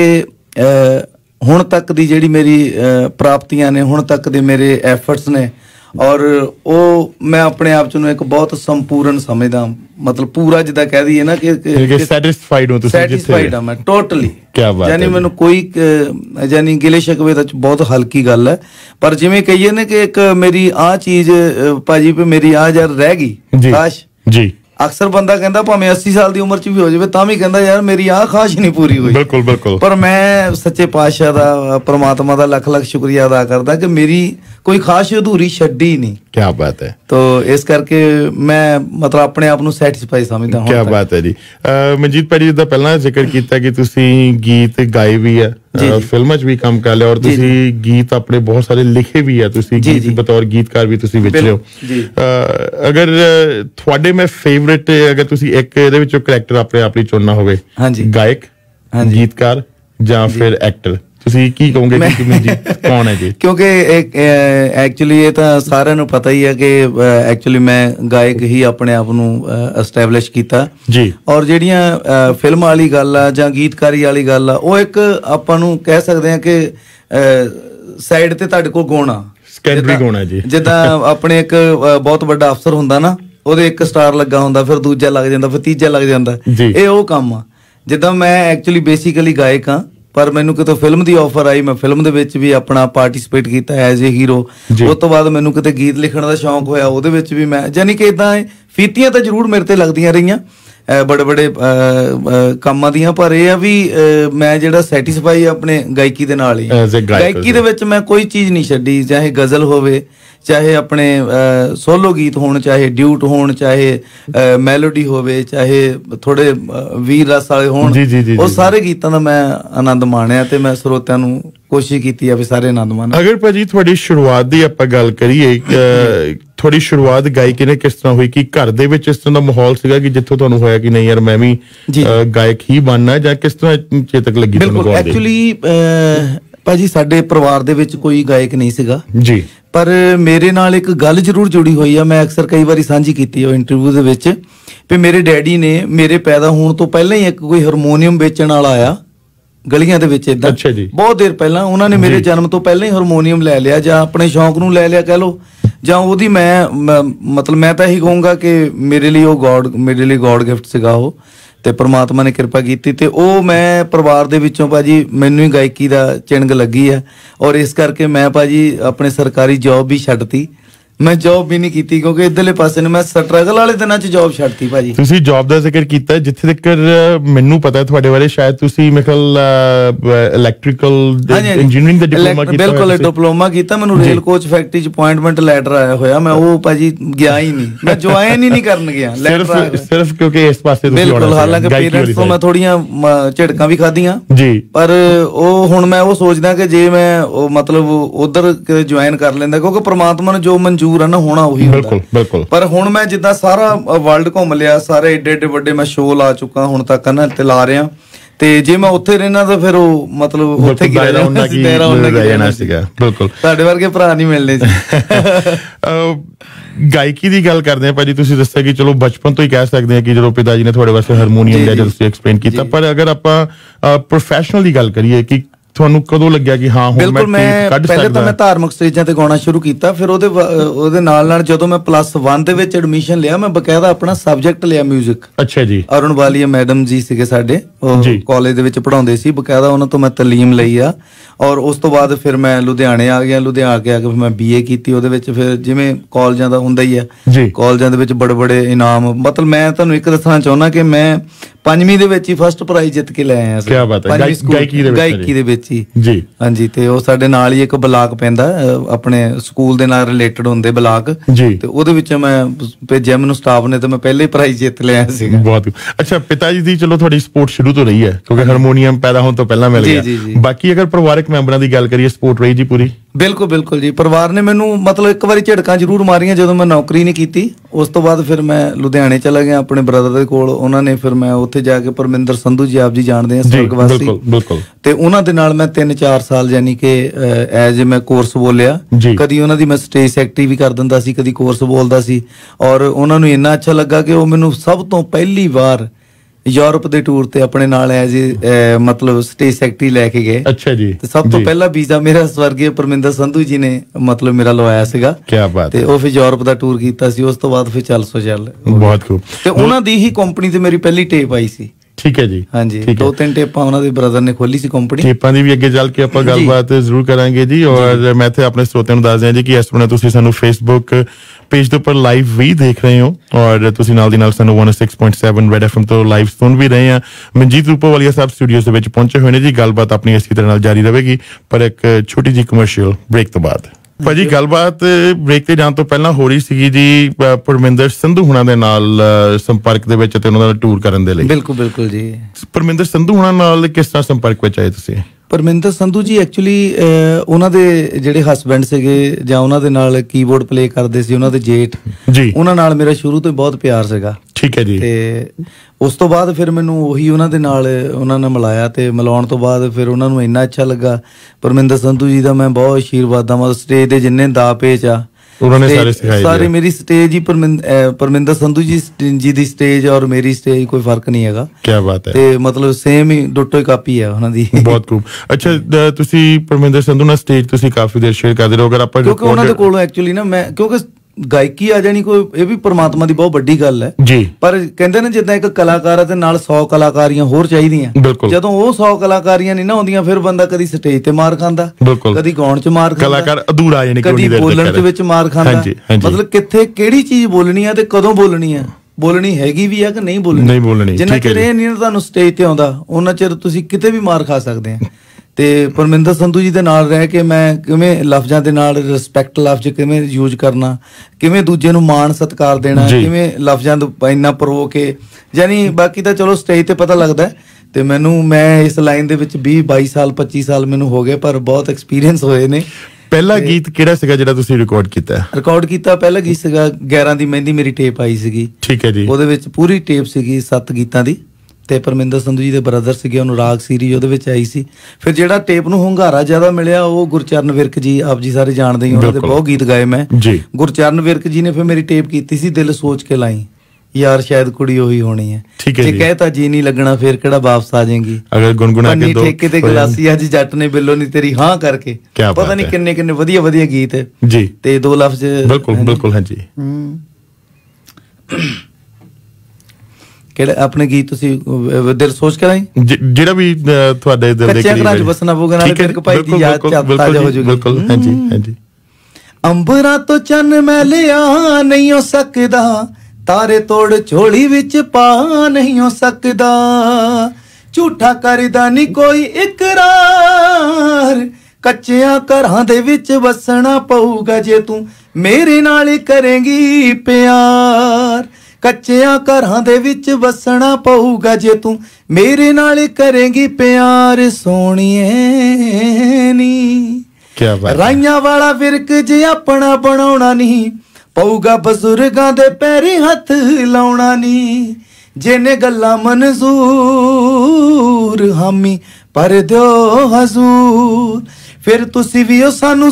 ਹੁਣ ਤੱਕ ਦੀ ਜਿਹੜੀ ਮੇਰੀ ਪ੍ਰਾਪਤੀਆਂ ਨੇ, ਹੁਣ ਤੱਕ ਦੇ ਮੇਰੇ ਐਫਰਟਸ ਨੇ, ਔਰ ਉਹ ਮੈਂ ਆਪਣੇ ਆਪ ਚ ਨੂੰ ਇੱਕ ਬਹੁਤ ਸੰਪੂਰਨ ਸਮਝਦਾ, ਮਤਲਬ ਪੂਰਾ ਜਿੱਦਾਂ ਕਹਿ ਦਈਏ ਨਾ ਕਿ ਸੈਟਿਸਫਾਈਡ ਹੋ ਤੁਸੀਂ? ਸੈਟਿਸਫਾਈਡ ਹਾਂ ਮੈਂ ਟੋਟਲੀ, ਯਾਨੀ ਮੈਨੂੰ ਕੋਈ ਯਾਨੀ ਗਿਲੇ ਸ਼ਿਕਵੇ ਦਾ ਬਹੁਤ ਹਲਕੀ ਗੱਲ ਹੈ। ਪਰ ਜਿਵੇਂ ਕਹੀਏ ਨਾ ਕਿ ਇੱਕ ਮੇਰੀ ਆਹ ਚੀਜ਼ ਭਾਜੀ ਵੀ ਮੇਰੀ ਆਹ ਯਾਰ ਰਹਿ ਗਈ ਖਾਸ਼ ਜੀ। ਅਕਸਰ ਬੰਦਾ ਕਹਿੰਦਾ ਭਾਵੇਂ अस्सी ਸਾਲ ਦੀ ਉਮਰ ਚ ਵੀ ਹੋ ਜਾਵੇ ਤਾਂ ਵੀ ਕਹਿੰਦਾ ਯਾਰ ਮੇਰੀ ਆਹ ਖਾਸ਼ ਨਹੀਂ ਪੂਰੀ ਹੋਈ। ਬਿਲਕੁਲ ਬਿਲਕੁਲ। ਪਰ ਮੈਂ ਸੱਚੇ ਪਾਤਸ਼ਾਹ ਦਾ, ਪ੍ਰਮਾਤਮਾ ਦਾ ਲੱਖ ਲੱਖ ਸ਼ੁਕਰੀਆ ਅਦਾ ਕਰਦਾ ਕਿ ਮੇਰੀ ਕੋਈ ਖਾਸ਼ ਅਧੂਰੀ ਛੱਡੀ ਨਹੀਂ। क्या बात है। तो इस करके मैं मतलब अपने आप ਨੂੰ ਸੈਟੀਸਫਾਈ ਸਮਝਦਾ ਹਾਂ। क्या बात है जी। ਮਨਜੀਤ ਭਾਈ ਦਾ ਪਹਿਲਾਂ ਜ਼ਿਕਰ ਕੀਤਾ ਕਿ ਤੁਸੀਂ ਗੀਤ ਗਾਏ ਵੀ ਆ, ਫਿਲਮਾਂ 'ਚ ਵੀ ਕੰਮ ਕਰ ਲਿਆ, ਔਰ ਤੁਸੀਂ ਗੀਤ ਆਪਣੇ ਬਹੁਤ ਸਾਰੇ ਲਿਖੇ ਵੀ ਆ, ਤੁਸੀਂ ਗੀਤ ਬਤੌਰ ਗੀਤਕਾਰ ਵੀ ਤੁਸੀਂ ਵਿਚਰੇ ਹੋ। ਅਗਰ ਤੁਹਾਡੇ ਮੈਂ ਫੇਵਰੇਟ ਅਗਰ ਤੁਸੀਂ ਇੱਕ ਇਹਦੇ ਵਿੱਚੋਂ ਕਰੈਕਟਰ ਆਪਣੇ ਆਪ ਲਈ ਚੁਣਨਾ ਹੋਵੇ, ਗਾਇਕ, ਗੀਤਕਾਰ ਜਾਂ ਫਿਰ ਐਕਟਰ, ਤੁਸੀਂ ਕੀ ਕਹੋਗੇ ਕਿ ਮਨਜੀਤ ਕੌਣ ਹੈ ਜੀ? ਕਿਉਂਕਿ ਐਕਚੁਅਲੀ ਇਹ ਤਾਂ ਸਾਰਿਆਂ ਨੂੰ ਪਤਾ ਹੀ ਹੈ ਕਿ ਐਕਚੁਅਲੀ ਮੈਂ ਗਾਇਕ ਹੀ ਆਪਣੇ ਆਪ ਨੂੰ ਐਸਟੈਬਲਿਸ਼ ਕੀਤਾ ਜੀ। ਔਰ ਜਿਹੜੀਆਂ ਫਿਲਮ ਵਾਲੀ ਗੱਲ ਆ ਜਾਂ ਗੀਤਕਾਰੀ ਵਾਲੀ ਗੱਲ ਆ, ਉਹ ਇੱਕ ਆਪਾਂ ਨੂੰ ਕਹਿ ਸਕਦੇ ਹਾਂ ਕਿ ਸਾਈਡ ਤੇ ਤੁਹਾਡੇ ਕੋਲ ਗੁਣ ਆ, ਸੈਕੰਡਰੀ ਗੁਣ ਹੈ ਜੀ। ਜਿੱਦਾਂ ਆਪਣੇ ਇੱਕ ਬਹੁਤ ਵੱਡਾ ਅਫਸਰ ਹੁੰਦਾ ਨਾ, ਉਹਦੇ ਇੱਕ ਸਟਾਰ ਲੱਗਾ ਹੁੰਦਾ, ਫਿਰ ਦੂਜਾ ਲੱਗ ਜਾਂਦਾ, ਫਿਰ ਤੀਜਾ ਲੱਗ ਜਾਂਦਾ, ਇਹ ਉਹ ਕੰਮ ਆ। ਜਿੱਦਾਂ ਮੈਂ ਐਕਚੁਅਲੀ ਬੇਸਿਕਲੀ ਗਾਇਕ ਹਾਂ, ਪਰ ਮੈਨੂੰ ਕਿਤੋਂ ਫਿਲਮ ਦੀ ਆਫਰ ਆਈ, ਮੈਂ ਫਿਲਮ ਦੇ ਵਿੱਚ ਵੀ ਆਪਣਾ ਪਾਰਟੀਸਪੇਟ ਕੀਤਾ ਐਜ਼ ਏ ਹੀਰੋ। ਉਸ ਤੋਂ ਬਾਅਦ ਮੈਨੂੰ ਕਿਤੇ ਗੀਤ ਲਿਖਣ ਦਾ ਸ਼ੌਂਕ ਹੋਇਆ, ਉਹਦੇ ਵਿੱਚ ਵੀ ਮੈਂ, ਯਾਨੀ ਕਿ ਏਦਾਂ ਫੀਤੀਆਂ ਤਾਂ ਜ਼ਰੂਰ ਮੇਰੇ ਤੇ ਲੱਗਦੀਆਂ ਰਹੀਆਂ, ਬੜੇ ਬੜੇ ਕੰਮਾਂ ਦੀਆਂ, ਪਰ ਇਹ ਆ ਵੀ ਮੈਂ ਜਿਹੜਾ ਸੈਟੀਸਫਾਈ ਆਪਣੇ ਗਾਇਕੀ ਦੇ ਨਾਲ ਹੀ। ਗਾਇਕੀ ਦੇ ਵਿੱਚ ਮੈਂ ਕੋਈ ਚੀਜ਼ ਨਹੀਂ ਛੱਡੀ, ਚਾਹੇ ਗਜ਼ਲ ਹੋਵੇ, ਚਾਹੇ ਆਪਣੇ ਸੋਲੋ ਗੀਤ ਹੋਣ, ਚਾਹੇ ਡਿਊਟ ਹੋਣ, ਚਾਹੇ ਮੈਲੋਡੀ ਹੋਵੇ, ਚਾਹੇ ਥੋੜੇ ਵੀਰ ਰਸ ਵਾਲੇ ਹੋਣ, ਉਹ ਸਾਰੇ ਗੀਤਾਂ ਦਾ ਮੈਂ ਆਨੰਦ ਮਾਣਿਆ ਤੇ ਮੈਂ ਸਰੋਤਿਆਂ ਨੂੰ ਕੋਸ਼ਿਸ਼ ਕੀਤੀ ਆ ਵੀ ਸਾਰੇ ਆਨੰਦ ਮਾਣਨ। ਅਗਰ ਭਾਜੀ ਤੁਹਾਡੀ ਸ਼ੁਰੂਆਤ ਦੀ ਆਪਾਂ ਗੱਲ ਕਰੀਏ, ਤੁਹਾਡੀ ਸ਼ੁਰੂਆਤ ਗਾਇਕੀ ਨੇ ਕਿਸ ਤਰ੍ਹਾਂ ਹੋਈ? ਕਿ ਘਰ ਦੇ ਵਿੱਚ ਇਸ ਤਰ੍ਹਾਂ ਦਾ ਮਾਹੌਲ ਸੀਗਾ ਕਿ ਜਿੱਥੋਂ ਤੁਹਾਨੂੰ ਹੋਇਆ ਕਿ ਨਹੀਂ ਯਾਰ ਮੈਂ ਵੀ ਗਾਇਕ ਹੀ ਬਣਨਾ, ਜਾਂ ਕਿਸ ਤਰ੍ਹਾਂ ਚੇਤਕ ਲੱਗੀ ਤੁਹਾਨੂੰ? ਬਿਲਕੁਲ, ਐਕਚੁਅਲੀ ਭਾਜੀ ਸਾਡੇ ਪਰਿਵਾਰ ਦੇ ਵਿੱਚ ਕੋਈ ਗਾਇਕ ਨਹੀਂ ਸੀਗਾ ਜੀ, ਪਰ ਮੇਰੇ ਨਾਲ ਇੱਕ ਗੱਲ ਜ਼ਰੂਰ ਜੁੜੀ ਹੋਈ ਆ, ਮੈਂ ਅਕਸਰ ਕਈ ਵਾਰੀ ਸਾਂਝੀ ਕੀਤੀ ਉਹ ਇੰਟਰਵਿਊ ਦੇ ਵਿੱਚ, ਵੀ ਮੇਰੇ ਡੈਡੀ ਨੇ ਮੇਰੇ ਪੈਦਾ ਹੋਣ ਤੋਂ ਪਹਿਲਾਂ ਹੀ ਇੱਕ ਕੋਈ ਹਾਰਮੋਨੀਅਮ ਵੇਚਣ ਵਾਲਾ ਆਇਆ ਗਲੀਆਂ ਦੇ ਵਿੱਚ, ਏਦਾਂ ਬਹੁਤ ਦੇਰ ਪਹਿਲਾਂ ਉਹਨਾਂ ਨੇ ਮੇਰੇ ਜਨਮ ਤੋਂ ਪਹਿਲਾਂ ਹੀ ਹਾਰਮੋਨੀਅਮ ਲੈ ਲਿਆ, ਜਾਂ ਆਪਣੇ ਸ਼ੌਂਕ ਨੂੰ ਲੈ ਲਿਆ ਕਹਿ ਲਓ, ਜਾਂ ਉਹਦੀ ਮੈਂ ਮਤਲਬ ਮੈਂ ਤਾਂ ਇਹੀ ਕਹੂੰਗਾ ਕਿ ਮੇਰੇ ਲਈ ਉਹ ਗੋਡ ਮੇਰੇ ਲਈ ਗੋਡ ਗਿਫਟ ਸੀਗਾ ਉਹ, ਤੇ ਪ੍ਰਮਾਤਮਾ ਨੇ ਕਿਰਪਾ ਕੀਤੀ ਤੇ ਉਹ ਮੈਂ ਪਰਿਵਾਰ ਦੇ ਵਿੱਚੋਂ ਭਾਜੀ ਮੈਨੂੰ ਹੀ ਗਾਇਕੀ ਦਾ ਚਿੰਗ ਲੱਗੀ ਆ, ਔਰ ਇਸ ਕਰਕੇ ਮੈਂ ਭਾਜੀ ਆਪਣੇ ਸਰਕਾਰੀ ਜੌਬ ਵੀ ਛੱਡਤੀ, ਮੈਂ ਜੌਬ ਵੀ ਨਹੀਂ ਕੀਤੀ ਕਿਉਂਕਿ ਇੱਧਰਲੇ ਪਾਸੇ ਨੂੰ ਮੈਂ ਸਟਰਗਲ ਵਾਲੇ ਦਿਨਾਂ 'ਚ ਜੌਬ ਛੱਡਤੀ ਭਾਜੀ। ਤੁਸੀਂ ਜੌਬ ਦਾ ਜ਼ਿਕਰ ਕੀਤਾ, ਜਿੱਥੇ ਤੱਕ ਮੈਨੂੰ ਪਤਾ ਤੁਹਾਡੇ ਬਾਰੇ ਸ਼ਾਇਦ ਤੁਸੀਂ ਮੇਰੇ ਖਿਆਲ ਇਲੈਕਟ੍ਰੀਕਲ ਇੰਜੀਨੀਅਰਿੰਗ ਦਾ ਡਿਪਲੋਮਾ ਕੀਤਾ। ਬਿਲਕੁਲ, ਡਿਪਲੋਮਾ ਕੀਤਾ, ਮੈਨੂੰ ਰੇਲ ਕੋਚ ਫੈਕਟਰੀ 'ਚ ਅਪਾਇੰਟਮੈਂਟ ਲੈਟਰ ਆਇਆ ਹੋਇਆ, ਮੈਂ ਉਹ ਭਾਜੀ ਗਿਆ ਹੀ ਨਹੀਂ, ਮੈਂ ਜੁਆਇਨ ਹੀ ਨਹੀਂ ਕਰਨ ਗਿਆ, ਸਿਰਫ ਕਿਉਂਕਿ ਇਸ ਪਾਸੇ। ਬਿਲਕੁਲ, ਹਾਲਾਂਕਿ ਪੇਰੈਂਟਸ ਤੋਂ ਮੈਂ ਥੋੜੀਆਂ ਝਿੜਕਾਂ ਵੀ ਖਾਧੀਆਂ ਜੀ, ਪਰ ਉਹ ਹੁਣ ਮੈਂ ਉਹ ਸੋਚਦਾ ਕਿ ਜੇ ਮੈਂ ਉਹ ਮਤਲਬ ਉਧਰ ਜੁਆਇਨ ਕਰ ਲੈਂਦਾ, ਕਿਉਂਕਿ ਪ੍ਰਮਾਤਮਾ ਨੂੰ ਜੋ ਮਨਜ਼ੂਰ ਆ ਨਾ ਹੋਣਾ ਉਹੀ ਹੁੰਦਾ। ਪਰ ਹੁਣ ਮੈਂ ਜਿੱਦਾਂ ਸਾਰਾ ਵਰਲਡ ਘੁੰਮ ਲਿਆ, ਸਾਰੇ ਏਡੇ ਏਡੇ ਵੱਡੇ ਮੈਂ ਸ਼ੋਅ ਲਾ ਚੁੱਕਾ ਹੁਣ ਤੱਕ ਨਾ, ਤੇ ਲਾ ਰਿਹਾ, ਤੇ ਜੇ ਮੈਂ ਉੱਥੇ ਰਹਿਣਾ ਤਾਂ ਫਿਰ ਉਹ ਮਤਲਬ ਉੱਥੇ ਕੀ ਰਹਿਣਾ ਸੀਗਾ। ਬਿਲਕੁਲ, ਤੁਹਾਡੇ ਵਰਗੇ ਭਰਾ ਨਹੀਂ ਮਿਲਣੇ ਜੀ। ਗਾਇਕੀ ਦੀ ਗੱਲ ਕਰਦੇ ਆ ਭਾਜੀ, ਤੁਸੀਂ ਦੱਸਿਆ ਕਿ ਚਲੋ ਬਚਪਨ ਤੋਂ ਹੀ ਕਹਿ ਸਕਦੇ ਆ ਕਿ ਜਦੋਂ ਪਿਤਾ ਜੀ ਨੇ ਤੁਹਾਡੇ ਵਾਸਤੇ ਹਾਰਮੋਨੀਅਮ ਲਿਆ, ਜਦੋਂ ਤੁਸੀਂ ਐਕਸਪਲੇਨ ਕੀਤਾ, ਪਰ ਅਗਰ ਆਪਾਂ ਪ੍ਰੋਫੈਸ਼ਨਲ ਦੀ ਗੱਲ ਕਰੀਏ ਕਿ ਤੁਹਾਨੂੰ ਕਦੋਂ ਲੱਗਿਆ ਕਿ ਹਾਂ ਹੁਣ ਮੈਂ ਕੱਢ ਸਕਦਾ? ਪਹਿਲੇ ਤਾਂ ਮੈਂ ਧਾਰਮਿਕ ਸਟੇਜਾਂ ਤੇ ਗਾਉਣਾ ਸ਼ੁਰੂ ਕੀਤਾ, ਫਿਰ ਉਹਦੇ ਉਹਦੇ ਨਾਲ ਨਾਲ ਜਦੋਂ ਮੈਂ ਪਲੱਸ ਵਨ ਦੇ ਵਿੱਚ ਐਡਮਿਸ਼ਨ ਲਿਆ, ਮੈਂ ਬਕਾਇਦਾ ਆਪਣਾ ਸਬਜੈਕਟ ਲਿਆ ਮਿਊਜ਼ਿਕ। ਅੱਛਾ ਜੀ। ਅਰੁਣ ਵਾਲੀਆ ਮੈਡਮ ਜੀ ਸੀਗੇ ਸਾਡੇ, ਉਹ ਕਾਲਜ ਦੇ ਵਿੱਚ ਪੜਾਉਂਦੇ ਸੀ, ਬਕਾਇਦਾ ਉਹਨਾਂ ਤੋਂ ਮੈਂ ਤਾਲੀਮ ਲਈ ਆ, ਔਰ ਉਸ ਤੋਂ ਬਾਅਦ ਫਿਰ ਮੈਂ ਲੁਧਿਆਣੇ ਆ ਗਿਆ, ਲੁਧਿਆਣੇ ਕੇ ਆ ਕੇ ਫਿਰ ਮੈਂ ਬੀ ਏ ਕੀਤੀ, ਉਹਦੇ ਵਿੱਚ ਫਿਰ ਜਿਵੇਂ ਕਾਲਜਾਂ ਦਾ ਹੁੰਦਾ ਹੀ ਆ, ਕਾਲਜਾਂ ਦੇ ਵਿੱਚ ਬੜੇ ਬੜੇ ਇਨਾਮ, ਮਤਲਬ ਮੈਂ ਤੁਹਾਨੂੰ ਇੱਕ ਦੱਸਣਾ ਚਾਹੁੰਦਾ ਕਿ ਮੈਂ ਪੰਜਵੀਂ ਦੇ ਵਿੱਚ ਹੀ ਫਸਟ ਪ੍ਰਾਈਜ਼ ਜਿੱਤ ਕੇ ਲੈ ਆਇਆ ਸੀ। ਕੀ ਬਾਤ ਹੈ, ਗਾਇਕੀ ਦੇ ਵਿੱਚ ਹੀ ਜੀ। ਹਾਂਜੀ, ਤੇ ਉਹ ਸਾਡੇ ਨਾਲ ਹੀ ਇੱਕ ਬਲਾਕ ਪੈਂਦਾ, ਆਪਣੇ ਸਕੂਲ ਦੇ ਨਾਲ ਰਿਲੇਟਡ ਹੁੰਦੇ ਬਲਾਕ ਜੀ, ਤੇ ਉਹਦੇ ਵਿੱਚ ਮੈਂ ਭੇਜਿਆ ਮੈਨੂੰ ਸਟਾਫ ਨੇ, ਤੇ ਮੈਂ ਪਹਿਲੇ ਹੀ ਪ੍ਰਾਈਜ਼ ਜਿੱਤ ਲਿਆ ਸੀ। ਬਹੁਤ ਅੱਛਾ। ਪਿਤਾ ਜੀ ਦੀ ਚਲੋ ਤੁਹਾਡੀ ਸਪੋਰਟ ਸ਼ੁਰੂ ਤੋਂ ਰਹੀ ਹੈ ਕਿਉਂਕਿ ਹਾਰਮੋਨੀਅਮ ਪੈਦਾ ਹੋਣ ਤੋਂ ਪਹਿਲਾਂ ਮਿਲ ਗਿਆ, ਬਾਕੀ ਅਗਰ ਪਰਿਵਾਰਕ ਮੈਂਬਰਾਂ ਦੀ ਗੱਲ ਕਰੀਏ, ਸਪੋਰਟ ਰਹੀ ਜੀ ਪੂਰੀ? ਬਿਲਕੁਲ ਬਿਲਕੁਲ ਜੀ, ਪਰਿਵਾਰ ਨੇ ਮੈਨੂੰ ਮਤਲਬ ਇੱਕ ਵਾਰੀ ਝਿੜਕਾਂ ਜ਼ਰੂਰ ਮਾਰੀਆਂ ਜਦੋਂ ਮੈਂ ਨੌਕਰੀ ਨਹੀਂ ਕੀਤੀ, ਉਸ ਤੋਂ ਬਾਅਦ ਫਿਰ ਮੈਂ ਲੁਧਿਆਣੇ ਚਲਾ ਗਿਆ ਆਪਣੇ ਬ੍ਰਦਰ ਦੇ ਕੋਲ, ਉਹਨਾਂ ਨੇ ਫਿਰ ਮੈਂ ਉੱਥੇ ਜਾ ਕੇ ਪਰਮਿੰਦਰ ਸੰਧੂ ਜੀ ਆਪ ਜੀ ਜਾਣਦੇ ਆ ਸਵਰਗਵਾਸੀ, ਤੇ ਉਹਨਾਂ ਦੇ ਨਾਲ ਮੈਂ ਤਿੰਨ ਚਾਰ ਸਾਲ ਯਾਨੀ ਕਿ ਐਜ ਮੈਂ ਕੋਰਸ ਬੋਲਿਆ, ਕਦੀ ਉਹਨਾਂ ਦੀ ਮੈਂ ਸਟੇਜ ਸੈਕਟਰੀ ਵੀ ਕਰ ਦਿੰਦਾ ਸੀ, ਕਦੀ ਕੋਰਸ ਬੋਲਦਾ ਸੀ, ਔਰ ਉਹਨਾਂ ਨੂੰ ਇੰਨਾ ਅੱਛਾ ਲੱਗਾ ਕਿ ਉਹ ਮੈਨੂੰ ਸਭ ਤੋਂ ਪਹਿਲੀ ਵਾਰ ਯੂਰਪ ਦੇ ਟੂਰ ਤੇ ਆਪਣੇ ਨਾਲ ਐਜ ਮਤਲਬ ਸਟੇਜ ਸੈਕਟਰੀ ਲੈ ਕੇ ਗਏ। ਅੱਛਾ ਜੀ। ਤੇ ਸਭ ਤੋਂ ਪਹਿਲਾ ਵੀਜ਼ਾ ਮੇਰਾ ਸਵਰਗੀ ਪਰਮਿੰਦਰ ਸੰਧੂ ਜੀ ਨੇ ਮਤਲਬ ਮੇਰਾ ਲਵਾਇਆ ਸੀਗਾ। ਕੀ ਬਾਤ। ਤੇ ਉਹ ਫਿਰ ਯੂਰਪ ਦਾ ਟੂਰ ਕੀਤਾ ਸੀ, ਉਸ ਤੋਂ ਬਾਅਦ ਫਿਰ ਚੱਲ ਸੋ ਚੱਲ। ਬਹੁਤ ਖੂਬ। ਤੇ ਉਹਨਾਂ ਦੀ ਹੀ ਕੰਪਨੀ ਤੇ ਮੇਰੀ ਪਹਿਲੀ ਟੇਪ ਆਈ ਸੀ। ਠੀਕ ਹੈ ਜੀ। ਹਾਂਜੀ, ਦੋ ਤਿੰਨ ਟੇਪਾਂ ਉਹਨਾਂ ਦੇ ਬ੍ਰਦਰ ਨੇ ਖੋਲੀ ਸੀ ਕੰਪਨੀ। ਟੇਪਾਂ ਦੀ ਵੀ ਅੱਗੇ ਚੱਲ ਕੇ ਆਪਾਂ ਗੱਲਬਾਤ ਜ਼ਰੂਰ ਕਰਾਂਗੇ ਜੀ, ਔਰ ਮੈਂ ਇੱਥੇ ਆਪਣੇ ਸਰੋਤਿਆਂ ਨੂੰ ਦੱਸ ਦਿਆਂ ਜੀ ਕਿ ਇਸ ਵੇਲੇ ਤੁਸੀਂ ਸਾਨੂੰ ਫੇਸਬੁੱਕ ਪੇਜ ਦੇ ਉੱਪਰ ਲਾਈਵ ਵੀ ਦੇਖ ਰਹੇ ਹੋ, ਔਰ ਤੁਸੀਂ ਨਾਲ ਦੀ ਨਾਲ ਸਾਨੂੰ ਇੱਕ ਸੌ ਛੇ ਪੁਆਇੰਟ ਸੱਤ ਰੈਡ ਐਫ ਐਮ ਤੋਂ ਲਾਈਵ ਸੁਣ ਵੀ ਰਹੇ ਆ। ਮਨਜੀਤ ਰੂਪੋਵਾਲੀਆ ਸਾਹਿਬ ਸਟੂਡੀਓਜ਼ ਦੇ ਵਿੱਚ ਪਹੁੰਚੇ ਹੋਏ ਨੇ ਜੀ। ਗੱਲਬਾਤ ਆਪਣੀ ਇਸੇ ਤਰ੍ਹਾਂ ਨਾਲ ਜਾਰੀ ਰਹੇਗੀ, ਪਰ ਇੱਕ ਛੋਟੀ ਜਿਹੀ ਕਮਰਸ਼ੀਅਲ ਬ੍ਰੇਕ ਤੋਂ ਬਾਅਦ। ਭਾਜੀ ਗੱਲਬਾਤ ਬ੍ਰੇਕ ਤੇ ਜਾਣ ਤੋਂ ਪਹਿਲਾਂ ਹੋ ਰਹੀ ਸੀਗੀ ਜੀ ਪਰਮਿੰਦਰ ਸੰਧੂ ਹੁਣਾਂ ਦੇ ਨਾਲ ਸੰਪਰਕ ਦੇ ਵਿੱਚ ਤੇ ਉਹਨਾਂ ਦਾ ਟੂਰ ਕਰਨ ਦੇ ਲਈ। ਬਿਲਕੁਲ ਬਿਲਕੁਲ ਜੀ। ਪਰਮਿੰਦਰ ਸੰਧੂ ਹੁਣਾਂ ਨਾਲ ਕਿਸ ਤਰ੍ਹਾਂ ਸੰਪਰਕ ਵਿੱਚ ਆਏ ਤੁਸੀਂ? ਪਰਮਿੰਦਰ ਸੰਧੂ ਜੀ ਐਕਚੁਅਲੀ ਉਹਨਾਂ ਦੇ ਜਿਹੜੇ ਹਸਬੈਂਡ ਸੀਗੇ ਜਾਂ ਉਹਨਾਂ ਦੇ ਨਾਲ ਕੀਬੋਰਡ ਪਲੇ ਕਰਦੇ ਸੀ, ਉਹਨਾਂ ਦੇ ਜੇਠ ਜੀ, ਉਹਨਾਂ ਨਾਲ ਮੇਰਾ ਸ਼ੁਰੂ ਤੋਂ ਬਹੁਤ ਪਿਆਰ ਸੀਗਾ। ਠੀਕ ਹੈ ਜੀ। ਤੇ ਉਸ ਤੋਂ ਬਾਅਦ ਫਿਰ ਮੈਨੂੰ ਉਹੀ ਉਹਨਾਂ ਦੇ ਨਾਲ ਉਹਨਾਂ ਨੇ ਮਿਲਾਇਆ, ਤੇ ਮਿਲਾਉਣ ਤੋਂ ਬਾਅਦ ਫਿਰ ਉਹਨਾਂ ਨੂੰ ਇੰਨਾ ਅੱਛਾ ਲੱਗਾ ਪਰਮਿੰਦਰ ਸੰਧੂ ਜੀ ਦਾ ਮੈਂ ਬਹੁਤ ਆਸ਼ੀਰਵਾਦ ਮਤਲਬ ਸਟੇਜ ਦੇ ਜਿੰਨੇ ਦਾ ਪੇਚ ਆ ਉਹਨਾਂ ਨੇ ਸਾਰੇ ਸਿਖਾਏ, ਸਾਰੇ ਮੇਰੀ ਸਟੇਜ ਹੀ ਪਰਮਿੰਦਰ ਸੰਧੂ ਜੀ ਜੀ ਦੀ ਸਟੇਜ ਔਰ ਮੇਰੀ ਸਟੇਜ ਕੋਈ ਫਰਕ ਨਹੀਂ ਹੈਗਾ। ਕੀ ਬਾਤ ਹੈ। ਤੇ ਮਤਲਬ ਸੇਮ ਹੀ ਡੋਟੋ ਹੀ ਕਾਪੀ ਹੈ ਉਹਨਾਂ ਦੀ। ਬਹੁਤ ਖੂਬ। ਅੱਛਾ, ਤੁਸੀਂ ਪਰਮਿੰਦਰ ਸੰਧੂ ਨਾਲ ਸਟੇਜ ਤੁਸੀਂ ਕਾਫੀ ਦੇਰ ਸ਼ੇਅਰ ਕਰਦੇ ਰਹੋ, ਅਗਰ ਆਪਾਂ ਕਿਉਂਕਿ ਉਹਨਾਂ ਦੇ ਕੋਲੋਂ ਐਕਚੁਅਲੀ ਨਾ ਮੈਂ ਕਿਉਂਕਿ ਗਾਇਕੀ ਆ ਜਾਣੀ ਕੋਈ ਇਹ ਵੀ ਪਰਮਾਤਮਾ ਦੀ ਬਹੁਤ ਵੱਡੀ ਗੱਲ ਹੈ ਜੀ, ਪਰ ਕਹਿੰਦੇ ਨੇ ਜਿੱਦਾਂ ਇੱਕ ਕਲਾਕਾਰ ਦੇ ਨਾਲ ਸੌ ਕਲਾਕਾਰੀਆਂ ਹੋਰ ਚਾਹੀਦੀਆਂ। ਜਦੋਂ ਉਹ ਸੌ ਕਲਾਕਾਰੀਆਂ ਨਹੀਂ ਨਾ ਹੁੰਦੀਆਂ, ਫਿਰ ਬੰਦਾ ਕਦੀ ਸਟੇਜ ਤੇ ਮਾਰ ਖਾਂਦਾ, ਕਦੀ ਗਾਉਣ ਚ ਮਾਰ ਖਾਂਦਾ, ਕਲਾਕਾਰ ਅਧੂਰਾ ਯਾਨੀ ਕਦੀ ਬੋਲਣ ਦੇ ਵਿੱਚ ਮਾਰ ਖਾਂਦਾ। ਮਤਲਬ ਕਿੱਥੇ ਕਿਹੜੀ ਚੀਜ਼ ਬੋਲਣੀ ਆ ਤੇ ਕਦੋਂ ਬੋਲਣੀ ਆ ਬੋਲਣੀ ਹੈਗੀ ਵੀ ਆ ਕਿ ਨਹੀਂ ਬੋਲਣੀ ਨਹੀਂ ਬੋਲਣੀ ਜਿੰਨਾ ਚਿਰ ਇਹ ਨਹੀਂ ਤੁਹਾਨੂੰ ਸਟੇਜ ਤੇ ਆਉਂਦਾ ਉਹਨਾਂ ਚਿਰ ਤੁਸੀਂ ਕਿਤੇ ਵੀ ਮਾਰ ਖਾ ਸਕਦੇ ਆ। ਤੇ ਪਰਮਿੰਦਰ ਸੰਧੂ ਜੀ ਦੇ ਨਾਲ ਰਹਿ ਕੇ ਮੈਂ ਕਿਵੇਂ ਲਫ਼ਜ਼ਾਂ ਦੇ ਨਾਲ ਰਿਸਪੈਕਟ ਲਫ਼ਜ਼ ਕਿਵੇਂ ਯੂਜ਼ ਕਰਨਾ, ਕਿਵੇਂ ਦੂਜੇ ਨੂੰ ਮਾਣ ਸਤਿਕਾਰ ਦੇਣਾ, ਕਿਵੇਂ ਲਫ਼ਜ਼ਾਂ ਤੋਂ ਇੰਨਾ ਪਰੋ ਕੇ, ਯਾਨੀ ਬਾਕੀ ਤਾਂ ਚਲੋ ਸਟੇਜ ਤੇ ਪਤਾ ਲੱਗਦਾ। ਤੇ ਮੈਨੂੰ ਮੈਂ ਇਸ ਲਾਈਨ ਦੇ ਵਿੱਚ ਵੀਹ ਬਾਈ ਸਾਲ ਪੱਚੀ ਸਾਲ ਮੈਨੂੰ ਹੋ ਗਏ, ਪਰ ਬਹੁਤ ਐਕਸਪੀਰੀਅੰਸ ਹੋਏ ਨੇ। ਪਹਿਲਾ ਗੀਤ ਕਿਹੜਾ ਸੀਗਾ ਜਿਹੜਾ ਤੁਸੀਂ ਰਿਕਾਰਡ ਕੀਤਾ? ਰਿਕਾਰਡ ਕੀਤਾ ਪਹਿਲਾ ਗੀਤ ਸੀਗਾ ਗਿਆਰਾਂ ਦੀ ਮਹਿੰਦੀ ਮੇਰੀ ਟੇਪ ਆਈ ਸੀਗੀ। ਠੀਕ ਹੈ ਜੀ। ਉਹਦੇ ਵਿੱਚ ਪੂਰੀ ਟੇਪ ਸੀਗੀ ਸੱਤ ਗੀਤਾਂ ਦੀ, ਤੇ ਪਰਮਿੰਦਰ ਸੰਧੂ ਜੀ ਦੇ ਬ੍ਰਦਰ ਸੀਗੇ, ਅਨੁਰਾਗ ਸੀਰੀਜ਼ ਉਹਦੇ ਵਿੱਚ ਆਈ ਸੀ। ਫਿਰ ਜਿਹੜਾ ਟੇਪ ਨੂੰ ਹੁੰਗਾਰਾ ਜ਼ਿਆਦਾ ਮਿਲਿਆ ਉਹ ਗੁਰਚਰਨ ਵਿਰਕ ਜੀ, ਆਪ ਜੀ ਸਾਰੇ ਜਾਣਦੇ ਹੀ, ਉਹਨਾਂ ਦੇ ਬਹੁਤ ਗੀਤ ਗਾਏ ਮੈਂ। ਗੁਰਚਰਨ ਵਿਰਕ ਜੀ ਨੇ ਫਿਰ ਮੇਰੀ ਟੇਪ ਕੀਤੀ ਸੀ ਦਿਲ ਸੋਚ ਕੇ ਲਾਈ, ਯਾਰ ਸ਼ਾਇਦ ਕੁੜੀ ਉਹੀ ਹੋਣੀ ਹੈ, ਜੇ ਕਹਿਤਾ ਜੀ ਨਹੀਂ ਲੱਗਣਾ ਫੇਰ ਕਿਹੜਾ ਵਾਪਸ ਆ ਜਾਏਗੀ, ਅਗਰ ਗੁਨਗੁਣਾ ਕੇ ਦੋ ਠੇਕੇ ਤੇ ਗਲਾਸੀ ਅੱਜ ਜੱਟ ਨੇ ਬਿੱਲੋ ਨੀ ਤੇਰੀ ਹਾਂ ਕਰਕੇ, ਪਤਾ ਨਹੀਂ ਕਿੰਨੇ ਕਿੰਨੇ ਵਧੀਆ ਵਧੀਆ ਗੀਤ ਜੀ। ਤੇ ਦੋ ਲਫ਼ਜ਼ ਬਿਲਕੁਲ ਬਿਲਕੁਲ ਹਾਂਜੀ। ਕਿਹੜੇ ਆਪਣੇ ਗੀਤ ਤੁਸੀਂ ਦਿਲ ਸੋਚ ਕੇ ਲਾਈ, ਜਿਹੜਾ ਵੀ ਤੁਹਾਡੇ ਦਿਲ ਦੇ ਕਰੀਬ ਹੈ, ਬਸਣਾ ਬੋਗਾ ਨਾਲ ਫਿਰ ਭਾਈ ਦੀ ਯਾਦ ਤਾਜ਼ਾ ਹੋ ਜੂਗੀ। ਬਿਲਕੁਲ ਹਾਂਜੀ ਹਾਂਜੀ। ਅੰਬਰਾਂ ਤੋਂ ਚੰਨ ਮੈਂ ਲਿਆ ਨਹੀਂ ਹੋ ਸਕਦਾ, ਤਾਰੇ ਤੋੜ ਝੋਲੀ ਵਿੱਚ ਪਾ ਨਹੀਂ ਹੋ ਸਕਦਾ, ਝੂਠਾ ਕਰਦਾ ਨੀ ਕੋਈ ਇਕਰਾਰ, ਕੱਚਿਆਂ ਘਰਾਂ ਦੇ ਵਿੱਚ ਵਸਣਾ ਪਊਗਾ ਜੇ ਤੂੰ ਮੇਰੇ ਨਾਲ ਕਰੇਂਗੀ ਪਿਆਰ, ਕੱਚਿਆਂ ਘਰਾਂ ਦੇ ਵਿੱਚ ਵਸਣਾ ਪਊਗਾ ਜੇ ਤੂੰ ਮੇਰੇ ਨਾਲ ਕਰੇਂਗੀ ਪਿਆਰ, ਸੋਹਣੀਏ ਨੀ ਰਾਈਆਂ ਵਾਲਾ ਵਿਰਕ ਜੇ ਆਪਣਾ ਬਣਾਉਣਾ ਨਹੀਂ ਪਊਗਾ, ਬਜ਼ੁਰਗਾਂ ਦੇ ਪੈਰੀ ਹੱਥ ਲਾਉਣਾ ਨੀ, ਜਿਹਨੇ ਗੱਲਾਂ ਮਨਜ਼ੂਰ ਹਾਮੀ ਪਰ ਦਿਓ ਹਜ਼ੂਰ, ਫਿਰ ਤੁਸੀਂ ਵੀ ਉਹ ਸਾਨੂੰ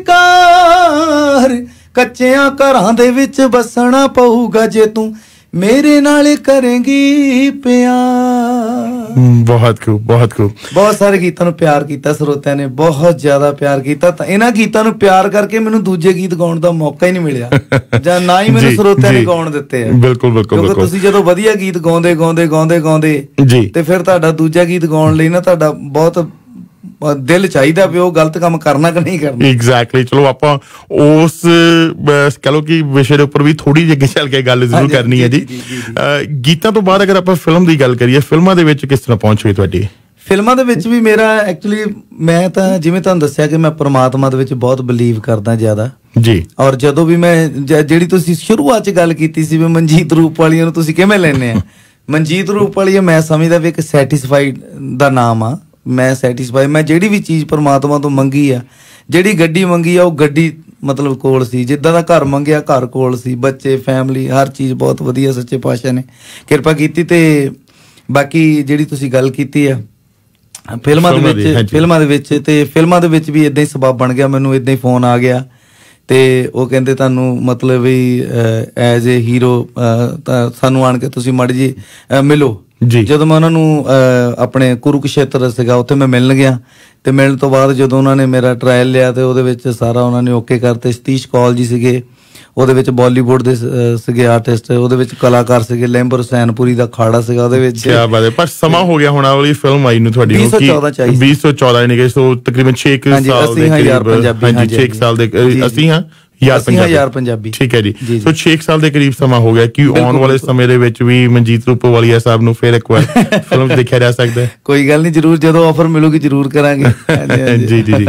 ਸਵੀਕਾਰ, ਕੱਚਿਆਂ ਘਰਾਂ ਦੇ ਵਿੱਚ ਵਸਣਾ ਪਊਗਾ ਜੇ ਤੂੰ ਮੇਰੇ ਨਾਲ ਕਰੇਂਗੀ ਪਿਆਰ। ਬਹੁਤ ਖੂਬ ਬਹੁਤ ਖੂਬ। ਬਹੁਤ ਸਾਰੇ ਗੀਤਾਂ ਨੂੰ ਪਿਆਰ ਕੀਤਾ ਸਰੋਤਿਆਂ ਨੇ, ਬਹੁਤ ਜ਼ਿਆਦਾ ਪਿਆਰ ਕੀਤਾ। ਤਾਂ ਇਹਨਾਂ ਗੀਤਾਂ ਨੂੰ ਪਿਆਰ ਕਰਕੇ ਮੈਨੂੰ ਦੂਜੇ ਗੀਤ ਗਾਉਣ ਦਾ ਮੌਕਾ ਹੀ ਨਹੀਂ ਮਿਲਿਆ, ਜਾਂ ਨਾ ਹੀ ਮੈਨੂੰ ਸਰੋਤਿਆਂ ਨੇ ਗਾਉਣ ਦਿੱਤੇ ਆ। ਬਿਲਕੁਲ ਬਿਲਕੁਲ। ਕਿਉਂਕਿ ਤੁਸੀਂ ਜਦੋਂ ਵਧੀਆ ਗੀਤ ਗਾਉਂਦੇ ਗਾਉਂਦੇ ਗਾਉਂਦੇ ਗਾਉਂਦੇ ਤੇ ਫਿਰ ਤੁਹਾਡਾ ਦੂਜਾ ਗੀਤ ਗਾਉਣ ਲਈ ਨਾ ਤੁਹਾਡਾ ਬਹੁਤ ਦਿਲ ਚਾਹੀਦਾ ਵੀ ਉਹ ਗਲਤ ਕੰਮ ਕਰਨਾ ਕਿ ਨਹੀਂ ਕਰਨਾ। ਐਗਜ਼ੈਕਟਲੀ। ਚਲੋ ਆਪਾਂ ਉਸ ਕਹ ਲਓ ਕਿ ਵਿਸ਼ੇ ਦੇ ਉੱਪਰ ਵੀ ਥੋੜੀ ਜਿਹੀ ਅੱਗੇ ਚੱਲ ਕੇ ਗੱਲ ਜ਼ਰੂਰ ਕਰਨੀ ਹੈ ਜੀ। ਗੀਤਾਂ ਤੋਂ ਬਾਅਦ ਅਗਰ ਆਪਾਂ ਫਿਲਮ ਦੀ ਗੱਲ ਕਰੀਏ, ਫਿਲਮਾਂ ਦੇ ਵਿੱਚ ਕਿਸ ਤਰ੍ਹਾਂ ਪਹੁੰਚ ਹੋਈ ਤੁਹਾਡੀ? ਫਿਲਮਾਂ ਦੇ ਵਿੱਚ ਵੀ ਮੇਰਾ ਐਕਚੁਅਲੀ ਮੈਂ ਤਾਂ ਜਿਵੇਂ ਤੁਹਾਨੂੰ ਦੱਸਿਆ ਕਿ ਮੈਂ ਪਰਮਾਤਮਾ ਦੇ ਵਿੱਚ ਬਹੁਤ ਬਿਲੀਵ ਕਰਦਾ ਜ਼ਿਆਦਾ ਜੀ। ਔਰ ਜਦੋਂ ਵੀ ਮੈਂ ਜਿਹੜੀ ਤੁਸੀਂ ਸ਼ੁਰੂਆਤ 'ਚ ਗੱਲ ਕੀਤੀ ਸੀ ਵੀ ਮਨਜੀਤ ਰੂਪਵਾਲੀਆ ਨੂੰ ਤੁਸੀਂ ਕਿਵੇਂ ਲੈਂਦੇ ਆ, ਮਨਜੀਤ ਰੂਪਵਾਲੀਆ ਮੈਂ ਸਮਝਦਾ ਵੀ ਇੱਕ ਸੈਟਿਸਫਾਈਡ ਦਾ ਨਾਮ ਆ। ਮੈਂ ਸੈਟਿਸਫਾਈ, ਮੈਂ ਜਿਹੜੀ ਵੀ ਚੀਜ਼ ਪਰਮਾਤਮਾ ਤੋਂ ਮੰਗੀ ਆ, ਜਿਹੜੀ ਗੱਡੀ ਮੰਗੀ ਆ ਉਹ ਗੱਡੀ ਮਤਲਬ ਕੋਲ ਸੀ, ਜਿੱਦਾਂ ਦਾ ਘਰ ਮੰਗਿਆ ਘਰ ਕੋਲ ਸੀ, ਬੱਚੇ ਫੈਮਿਲੀ ਹਰ ਚੀਜ਼ ਬਹੁਤ ਵਧੀਆ ਸੱਚੇ ਪਾਤਸ਼ਾਹ ਨੇ ਕਿਰਪਾ ਕੀਤੀ। ਤੇ ਬਾਕੀ ਜਿਹੜੀ ਤੁਸੀਂ ਗੱਲ ਕੀਤੀ ਆ ਫਿਲਮਾਂ ਦੇ ਵਿੱਚ, ਫਿਲਮਾਂ ਦੇ ਵਿੱਚ ਤੇ ਫਿਲਮਾਂ ਦੇ ਵਿੱਚ ਵੀ ਇੱਦਾਂ ਹੀ ਸਬੱਬ ਬਣ ਗਿਆ, ਮੈਨੂੰ ਇੱਦਾਂ ਹੀ ਫੋਨ ਆ ਗਿਆ ਤੇ ਉਹ ਕਹਿੰਦੇ ਤੁਹਾਨੂੰ ਮਤਲਬ ਵੀ ਐਜ਼ ਏ ਹੀਰੋ ਤਾਂ ਸਾਨੂੰ ਆਣ ਕੇ ਤੁਸੀਂ ਮਾੜੀ ਜੀ ਮਿਲੋ ਜੀ। ਜਦੋਂ ਮੈਂ ਉਹਨਾਂ ਨੂੰ ਆਪਣੇ ਕੁਰੂਕਸ਼ੇਤਰ ਸੀਗਾ ਉੱਥੇ ਮੈਂ ਮਿਲਣ ਗਿਆ, ਤੇ ਮਿਲਣ ਤੋਂ ਬਾਅਦ ਜਦੋਂ ਉਹਨਾਂ ਨੇ ਮੇਰਾ ਟਰਾਇਲ ਲਿਆ ਤੇ ਉਹਦੇ ਵਿੱਚ ਸਾਰਾ ਉਹਨਾਂ ਨੇ ਓਕੇ ਕਰਤੇ। ਸਤੀਸ਼ ਕੌਲ ਜੀ ਸੀਗੇ ਉਹਦੇ ਵਿੱਚ, ਬਾਲੀਵੁੱਡ ਦੇ ਸੀਗੇ ਆਰਟਿਸਟ, ਉਹਦੇ ਵਿੱਚ ਕਲਾਕਾਰ ਸੀਗੇ, ਲੈਂਬਰ ਹੁਸੈਨਪੁਰੀ ਦਾ ਖਾੜਾ ਸੀਗਾ ਉਹਦੇ ਵਿੱਚ। ਕੀ ਬਾਤ ਹੈ। ਪਰ ਸਮਾਂ ਹੋ ਗਿਆ ਹੁਣ ਵਾਲੀ ਫਿਲਮ ਆਈ ਨੂੰ ਤੁਹਾਡੀ ਵੀਹ ਸੌ ਚੌਦਾਂ ਚ ਆਈ, ਵੀਹ ਸੌ ਚੌਦਾਂ ਯਾਨੀ ਕਿ ਸੋ ਤਕਰੀਬਨ ਛੇ ਸਾਲ ਦੇ ਕਰੀਬ, ਹਾਂਜੀ ਛੇ ਸਾਲ ਦੇ ਅਸੀਂ ਹਾਂ ਯਾਰ ਪੰਜਾਬੀ। ਠੀਕ ਹੈ ਜੀ। ਸੋ ਛੇ ਸਾਲ ਦੇ ਕਰੀਬ ਸਮਾਂ ਹੋ ਗਿਆ ਕਿ ਆਉਣ ਵਾਲੇ ਸਮੇਂ ਦੇ ਵਿੱਚ ਵੀ ਮਨਜੀਤ ਰੂਪੋਵਾਲੀਆ ਸਾਹਿਬ ਨੂੰ ਫਿਰ ਇੱਕ ਵਾਰ ਫਿਲਮ ਦੇਖਿਆ ਜਾ ਸਕਦਾ ਹੈ? ਕੋਈ ਗੱਲ ਨਹੀਂ, ਜਰੂਰ, ਜਦੋਂ ਆਫਰ ਮਿਲੂਗੀ ਜਰੂਰ ਕਰਾਂਗੇ। ਜੀ ਜੀ ਜੀ।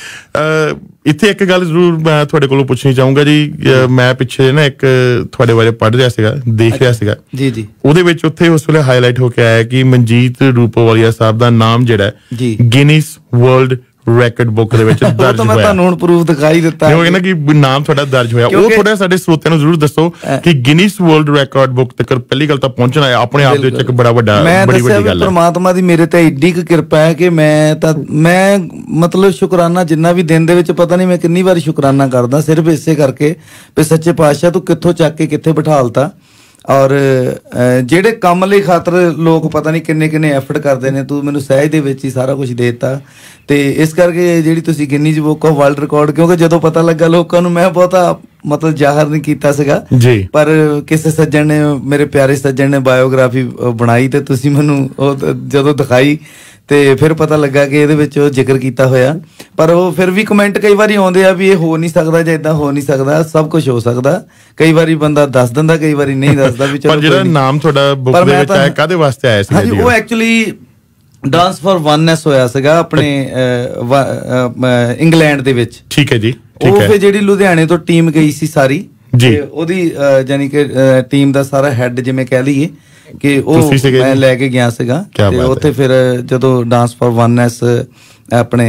ਇੱਥੇ ਇੱਕ ਗੱਲ ਜ਼ਰੂਰ ਮੈਂ ਤੁਹਾਡੇ ਕੋਲੋਂ ਪੁੱਛਣੀ ਚਾਹੂੰਗਾ ਜੀ। ਮੈਂ ਪਿੱਛੇ ਨਾ ਇੱਕ ਤੁਹਾਡੇ ਬਾਰੇ ਪੜ੍ਹ ਰਿਹਾ ਸੀਗਾ, ਦੇਖ ਰਿਹਾ ਸੀਗਾ ਜੀ ਜੀ, ਉਹਦੇ ਵਿੱਚ ਉੱਥੇ ਉਸ ਵੇਲੇ ਹਾਈਲਾਈਟ ਹੋ ਕੇ ਆਇਆ ਕਿ ਮਨਜੀਤ ਰੂਪੋਵਾਲੀਆ ਸਾਹਿਬ ਦਾ ਨਾਮ ਜਿਹੜਾ ਗਿਨੀਜ਼ ਵਰਲਡ ਰੈਕੋਰਡ ਬੁੱਕ ਦੇ ਵਿੱਚ ਦਰਜ ਹੋਇਆ। ਮੈਂ ਤੁਹਾਨੂੰ ਹੁਣ ਪ੍ਰੂਫ ਦਿਖਾਈ ਦਿੱਤਾ ਹੈ ਨਾ ਕਿ ਨਾਮ ਤੁਹਾਡਾ ਦਰਜ ਹੋਇਆ। ਉਹ ਥੋੜਾ ਸਾਡੇ ਸਰੋਤਿਆਂ ਨੂੰ ਜ਼ਰੂਰ ਦੱਸੋ ਕਿ ਗਿਨੀਜ਼ ਵਰਲਡ ਰੈਕੋਰਡ ਬੁੱਕ ਤੱਕ ਪਹਿਲੀ ਗੱਲ ਤਾਂ ਪਹੁੰਚਣਾ ਆਪਣੇ ਆਪ ਦੇ ਵਿੱਚ ਇੱਕ ਬੜਾ ਵੱਡਾ ਬੜੀ ਵੱਡੀ ਗੱਲ ਹੈ। ਪਰਮਾਤਮਾ ਦੀ ਮੇਰੇ ਤੇ ਏਡੀ ਕੁ ਕਿਰਪਾ ਹੈ ਕਿ ਮੈਂ ਤਾਂ ਮੈਂ ਮਤਲਬ ਸ਼ੁਕਰਾਨਾ ਜਿੰਨਾ ਵੀ ਦਿਨ ਦੇ ਵਿੱਚ ਪਤਾ ਨਹੀਂ ਮੈਂ ਕਿੰਨੀ ਵਾਰ ਸ਼ੁਕਰਾਨਾ ਕਰਦਾ, ਸਿਰਫ ਇਸੇ ਕਰਕੇ ਵੀ ਸੱਚੇ ਪਾਤਸ਼ਾਹ ਤੂੰ ਕਿੱਥੋਂ ਚੱਕ ਕੇ ਕਿੱਥੇ ਬਿਠਾਲਤਾ। ਔਰ ਜਿਹੜੇ ਕੰਮ ਲਈ ਖਾਤਰ ਲੋਕ ਪਤਾ ਨਹੀਂ ਕਿੰਨੇ ਕਿੰਨੇ ਐਫਰਟ ਕਰਦੇ ਨੇ, ਤੂੰ ਮੈਨੂੰ ਸਹਿਜ ਦੇ ਵਿੱਚ ਹੀ ਸਾਰਾ ਕੁਝ ਦੇ ਦਿੱਤਾ। ਤੇ ਇਸ ਕਰਕੇ ਜਿਹੜੀ ਤੁਸੀਂ Guinness book of world record, ਕਿਉਂਕਿ ਜਦੋਂ ਪਤਾ ਲੱਗਾ ਲੋਕਾਂ ਨੂੰ, ਮੈਂ ਬਹੁਤਾ ਮਤਲਬ ਜ਼ਾਹਰ ਨਹੀਂ ਕੀਤਾ ਸੀਗਾ ਜੀ, ਪਰ ਕਿਸੇ ਸੱਜਣ ਨੇ, ਮੇਰੇ ਪਿਆਰੇ ਸੱਜਣ ਨੇ ਬਾਇਓਗ੍ਰਾਫੀ ਬਣਾਈ ਤੇ ਤੁਸੀਂ ਮੈਨੂੰ ਉਹ ਜਦੋਂ ਦਿਖਾਈ ਤੇ ਫਿਰ ਪਤਾ ਲੱਗਾ ਕਿ ਇਹਦੇ ਵਿੱਚ ਉਹ ਜ਼ਿਕਰ ਕੀਤਾ ਹੋਇਆ। ਪਰ ਉਹ ਫਿਰ ਵੀ ਕਮੈਂਟ ਕਈ ਵਾਰੀ ਆਉਂਦੇ ਆ ਵੀ ਇਹ ਹੋ ਨਹੀਂ ਸਕਦਾ ਜਾਂ ਇਦਾਂ ਹੋ ਨਹੀਂ ਸਕਦਾ, ਸਭ ਕੁਝ ਹੋ ਸਕਦਾ। ਕਈ ਵਾਰੀ ਬੰਦਾ ਦੱਸ ਦਿੰਦਾ, ਕਈ ਵਾਰੀ ਨਹੀਂ ਦੱਸਦਾ ਵੀ ਚਲੋ। ਪਰ ਜਿਹੜਾ ਨਾਮ ਤੁਹਾਡਾ ਬੁੱਕ ਦੇ ਵਿੱਚ ਆਇਆ ਕਾਹਦੇ ਵਾਸਤੇ ਆਇਆ ਸੀ? ਹਾਂਜੀ, ਉਹ ਐਕਚੁਅਲੀ ਡਾਂਸ ਫॉर ਵਨਨੈਸ ਹੋਇਆ ਸੀਗਾ ਆਪਣੇ ਇੰਗਲੈਂਡ ਦੇ ਵਿੱਚ। ਠੀਕ ਹੈ ਜੀ। ਉਹ ਫਿਰ ਜਿਹੜੀ ਲੁਧਿਆਣੇ ਤੋਂ ਟੀਮ ਗਈ ਸੀ ਸਾਰੀ, ਉਹਦੀ ਯਾਨੀ ਕਿ ਟੀਮ ਦਾ ਸਾਰਾ ਹੈਡ ਜਿਵੇਂ ਕਹਿ ਲਈਏ ਕਿ ਉਹ ਮੈਂ ਲੈ ਕੇ ਗਿਆ ਸੀਗਾ। ਤੇ ਉੱਥੇ ਫਿਰ ਜਦੋਂ ਡਾਂਸ ਫॉर ਵਨਨੈਸ ਆਪਣੇ